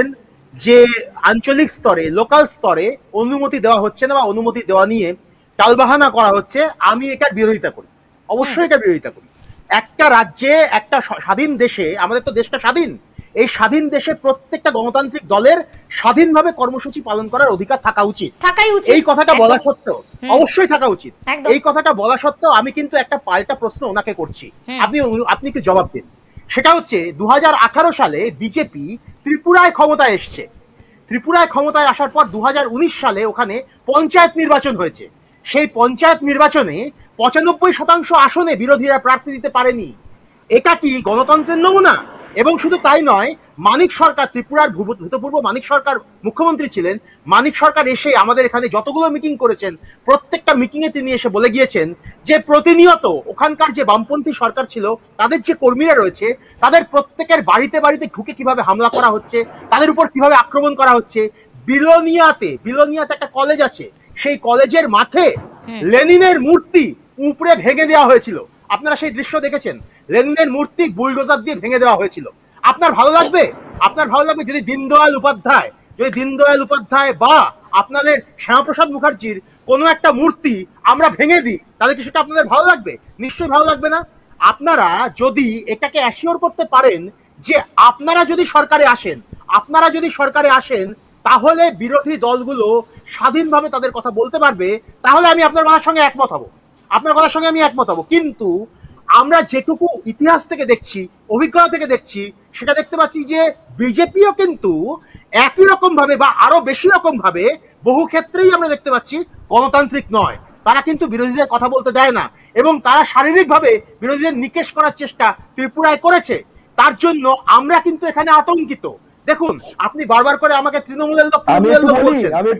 যে আঞ্চলিক স্তরে লোকাল স্তরে অনুমতি দেওয়া হচ্ছে না বা অনুমতি দেওয়া নিয়ে টালবাহানা করা হচ্ছে, আমি এটা বিরোধিতা করি, অবশ্যই এটা বিরোধিতা করি। একটা রাজ্যে একটা স্বাধীন দেশে, আমাদের তো দেশটা স্বাধীন, এই স্বাধীন দেশে প্রত্যেকটা গণতান্ত্রিক দলের স্বাধীনভাবে কর্মসূচি পালন করার অধিকার থাকা উচিত। এই কথাটা বলা সত্ত্বেও, অবশ্যই থাকা উচিত, এই কথাটা বলা সত্ত্বেও আমি কিন্তু একটা পাল্টা প্রশ্ন ওনাকে করছি, আপনি আপনি একটু জবাব দিন। সেটা হচ্ছে দু হাজার আঠারো সালে বিজেপি ত্রিপুরায় ক্ষমতায় এসছে, ত্রিপুরায় ক্ষমতায় আসার পর দু হাজার উনিশ সালে ওখানে পঞ্চায়েত নির্বাচন হয়েছে, সেই পঞ্চায়েত নির্বাচনে পঁচানব্বই শতাংশ আসনে বিরোধীরা প্রার্থী দিতে পারেনি। এটা কি গণতন্ত্রের নমুনা? এবং শুধু তাই নয়, মানিক সরকার, ত্রিপুরার ভূতপূর্ব মানিক সরকার মুখ্যমন্ত্রী ছিলেন, মানিক সরকার এসে আমাদের এখানে যতগুলো মিটিং করেছেন প্রত্যেকটা মিটিং এ তিনি এসে বলে গিয়েছেন যে প্রতিনিয়ত ওখানকার যে বামপন্থী সরকার ছিল তাদের যে কর্মীরা রয়েছে তাদের প্রত্যেকের বাড়িতে বাড়িতে ঢুকে কিভাবে হামলা করা হচ্ছে, তাদের উপর কিভাবে আক্রমণ করা হচ্ছে। বিলোনিয়াতে বিলোনিয়াতে একটা কলেজ আছে, সেই কলেজের মাঠে লেনিনের মূর্তি উপরে ভেঙে দেওয়া হয়েছিল, আপনারা সেই দৃশ্য দেখেছেন, লেনিনের মূর্তি বুলডোজার দিয়ে ভেঙে দেওয়া হয়েছিল। আপনার ভালো লাগবে? আপনার ভালো লাগবে যদি দীনদয়াল উপাধ্যায় যদি দীনদয়াল উপাধ্যায় বা আপনাদের শ্যামাপ্রসাদ মুখার্জির কোনো একটা মূর্তি আমরা ভেঙে দিই, তাহলে কি সেটা আপনাদের ভালো লাগবে? নিশ্চয়ই ভালো লাগবে না। আপনারা যদি এটাকে অ্যাসিওর করতে পারেন যে আপনারা যদি সরকারে আসেন আপনারা যদি সরকারে আসেন তাহলে বিরোধী দলগুলো স্বাধীনভাবে তাদের কথা বলতে পারবে, তাহলে আমি আপনার কথার সঙ্গে একমত হব, আপনার কথার সঙ্গে আমি একমত হব। কিন্তু আমরা যেটুকু ইতিহাস থেকে দেখছি, অভিজ্ঞতা থেকে দেখছি, সেটা দেখতে পাচ্ছি যে বিজেপিও কিন্তু একই রকম ভাবে বা আরো বেশি রকম ভাবে বহু ক্ষেত্রেই আমরা দেখতে পাচ্ছি গণতান্ত্রিক নয়, তারা কিন্তু বিরোধীদের কথা বলতে দেয় না এবং তারা শারীরিকভাবে বিরোধীদের নিকেশ করার চেষ্টা ত্রিপুরায় করেছে। তার জন্য আমরা কিন্তু এখানে আতঙ্কিত। দেখুন, আপনি বারবার করে আমাকে তৃণমূলের লোক তৃণমূলের লোক বলছেন, আমি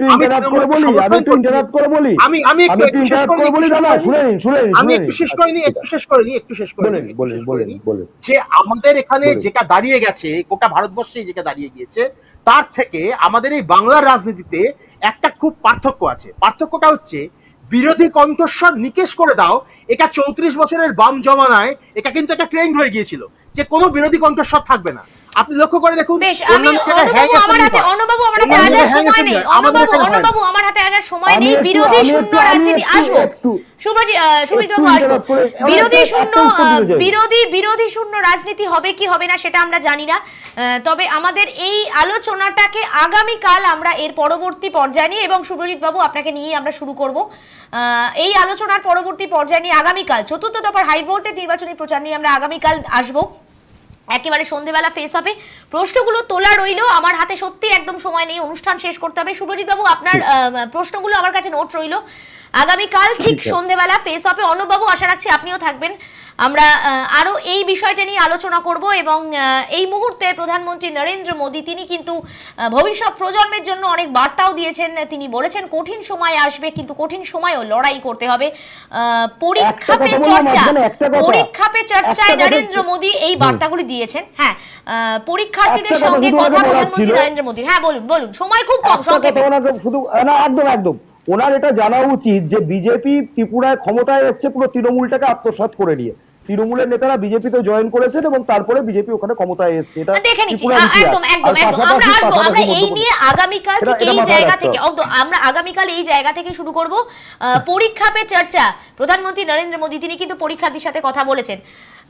আমি আমি একটু শেষ করে আমি একটু শেষ করিনি একটু শেষ করিনি একটু শেষ করিনি যে আমাদের এখানে যেটা দাঁড়িয়ে গেছে, গোটা ভারতবর্ষে যেটা দাঁড়িয়ে গিয়েছে, তার থেকে আমাদের এই বাংলার রাজনীতিতে একটা খুব পার্থক্য আছে। পার্থক্যটা হচ্ছে বিরোধী কণ্ঠস্বর নিকেশ করে দাও, এটা চৌত্রিশ বছরের বাম জমানায় এটা কিন্তু একটা ট্রেন্ড হয়ে গিয়েছিল যে কোনো বিরোধী কণ্ঠস্বর থাকবে না। আপনি লক্ষ্য করে দেখুন, বিরোধী শূন্য রাজনীতি আসবো, সুব্রজিৎ বাবু আসবো, বিরোধী শূন্য বিরোধী বিরোধী শূন্য রাজনীতি হবে কি হবে না সেটা আমরা জানি না, তবে আমাদের এই আলোচনাটাকে আগামীকাল আমরা এর পরবর্তী পর্যায়ে নিয়ে, এবং সুব্রজিৎ বাবু আপনাকে নিয়ে আমরা শুরু করব এই আলোচনার পরবর্তী পর্যায়ে নিয়ে আগামীকাল চতুর্থ দফার হাই ভোল্টেজ নির্বাচনী প্রচার নিয়ে আমরা আগামীকাল আসবো। একেবারে সন্ধ্যেবেলা ফেস হবে, প্রশ্নগুলো তোলা রইল, আমার হাতে সত্যি একদম সময় নেই, অনুষ্ঠান শেষ করতে হবে। সুব্রজিৎ বাবু আপনার প্রশ্নগুলো আমার কাছে নোট রইল, আগামীকাল ঠিক সন্ধ্যেবেলা ফেস হবে। অনুবাবু আশা রাখছি আপনিও থাকবেন, আমরা আরো এই বিষয়টা নিয়ে আলোচনা করব এবং এই মুহূর্তে প্রধানমন্ত্রী নরেন্দ্র মোদী তিনি কিন্তু ভবিষ্যৎ প্রজন্মের জন্য অনেক বার্তাও দিয়েছেন। তিনি বলেছেন কঠিন সময় আসবে, কিন্তু কঠিন সময়ও লড়াই করতে হবে। পরীক্ষা পে চর্চা পরীক্ষা পে চর্চায় নরেন্দ্র মোদী এই বার্তাগুলি দিয়েছেন। হ্যাঁ, পরীক্ষার্থীদের সঙ্গে কথা প্রধানমন্ত্রী নরেন্দ্র মোদী। হ্যাঁ বলুন বলুন, সময় খুব কম, সংক্ষেপে। শুধু একদম একদম ওনার এটা জানা উচিত যে বিজেপি ত্রিপুরায় ক্ষমতায় এসছে পুরো তৃণমূলটাকে আত্মসাৎ করে নিয়ে। তৃণমূলের নেতারা বিজেপিতে জয়েন করেছেন এবং তারপরে বিজেপি ওখানে ক্ষমতায় এসছে, এটা দেখে নিচ্ছি। একদম একদম একদম আমরা আসবো, আমরা এই নিয়ে আগামীকাল ঠিক এই জায়গা থেকে আমরা আগামীকাল এই জায়গা থেকে শুরু করব। পরীক্ষা পে চর্চা, প্রধানমন্ত্রী নরেন্দ্র মোদী তিনি কিন্তু পরীক্ষার্থীর সাথে কথা বলেছেন।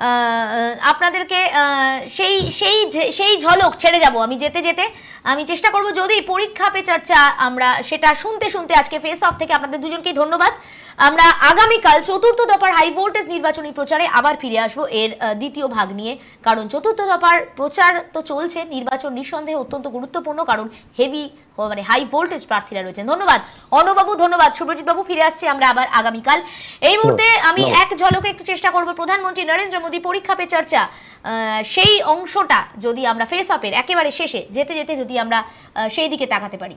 আপনাদেরকে সেই সেই সেই ঝলক ছেড়ে যাব আমি যেতে যেতে, আমি চেষ্টা করব যদি পরীক্ষা পে চর্চা আমরা সেটা শুনতে শুনতে আজকে ফেস অফ থেকে আপনাদের দুজনকেই ধন্যবাদ। আমরা আগামীকাল চতুর্থ দফার হাই ভোল্টেজ নির্বাচনী প্রচারে আবার ফিরে আসবো এর দ্বিতীয় ভাগ নিয়ে, কারণ চতুর্থ দফার প্রচার তো চলছে, নির্বাচন নিঃসন্দেহে অত্যন্ত গুরুত্বপূর্ণ, কারণ হেভি মানে হাই ভোল্টেজ প্রার্থীরা রয়েছেন। ধন্যবাদ অনুবাবু, ধন্যবাদ সুব্রজিৎ বাবু, ফিরে আসছি আমরা আবার আগামীকাল। এই মুহূর্তে আমি এক ঝলকে একটু চেষ্টা করব প্রধানমন্ত্রী নরেন্দ্র মোদী পরীক্ষা পে চর্চা সেই অংশটা যদি আমরা ফেস অফের একেবারে শেষে যেতে যেতে যদি আমরা সেই দিকে তাকাতে পারি।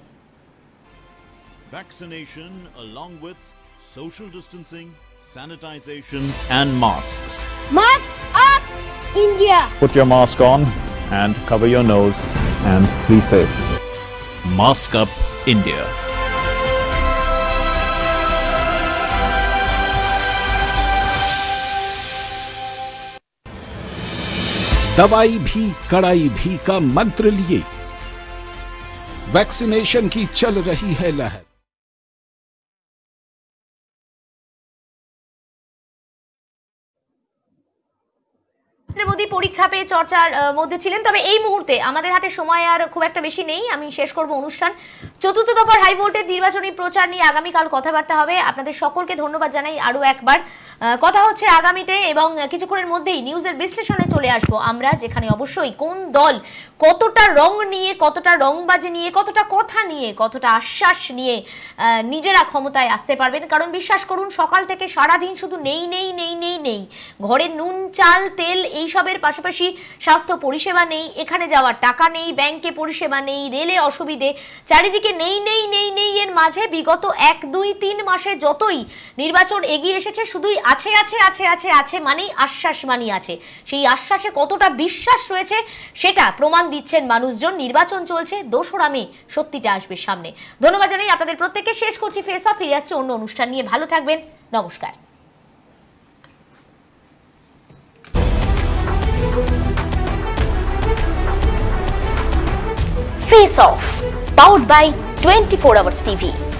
Vaccination along with social distancing, sanitization and masks. Mask up, India! Put your mask on and cover your nose and be safe. Mask up, India. दवाई भी कड़ाई भी का मंत्र लिए वैक्सीनेशन की चल रही है लहर। মোদী পরীক্ষা পে চর্চার মধ্যে ছিলেন, তবে এই মুহূর্তে আমাদের হাতে সময় আর খুব একটা বেশি নেই। আমি শেষ করব অনুষ্ঠান। চতুর্থ দফার হাই ভোল্টেজ নির্বাচনী প্রচার নিয়ে আগামীকাল কথাবার্তা হবে। আপনাদের সকলকে ধন্যবাদ জানাই আরো একবার। কথা হচ্ছে আগামীতে, এবং কিছুক্ষণের মধ্যেই নিউজের বিশ্লেষণে চলে আসবো আমরা, যেখানে অবশ্যই কোন দল কতটা রং নিয়ে, কতটা রংবাজি নিয়ে, কতটা কথা নিয়ে, কতটা আশ্বাস নিয়ে নিজেরা ক্ষমতায় আসতে পারবেন। কারণ বিশ্বাস করুন, সকাল থেকে সারাদিন শুধু নেই নেই নেই নেই নেই, ঘরে নুন চাল তেল এইসবের পাশাপাশি স্বাস্থ্য পরিষেবা নেই, এখানে যাওয়ার টাকা নেই, ব্যাংকে পরিষেবা নেই, রেলে অসুবিধে, চারিদিকে নেই নেই নেই নেই এর মাঝে বিগত এক দুই তিন মাসে যতই নির্বাচন এগিয়ে এসেছে, শুধুই আছে আছে আছে আছে আছে মানেই আশ্বাস মানি আছে। সেই আশ্বাসে কতটা বিশ্বাস রয়েছে সেটা প্রমাণ দিচ্ছেন মানুষজন। নির্বাচন চলছে, দোসরা মে সত্যিটা আসবে সামনে। ধন্যবাদ জানাই আপনাদের প্রত্যেককে। শেষ করছি ফেস অফ। ফিরে আসছে অন্য অনুষ্ঠান নিয়ে। ভালো থাকবেন, নমস্কার। Face Off, powered by twenty-four hours T V.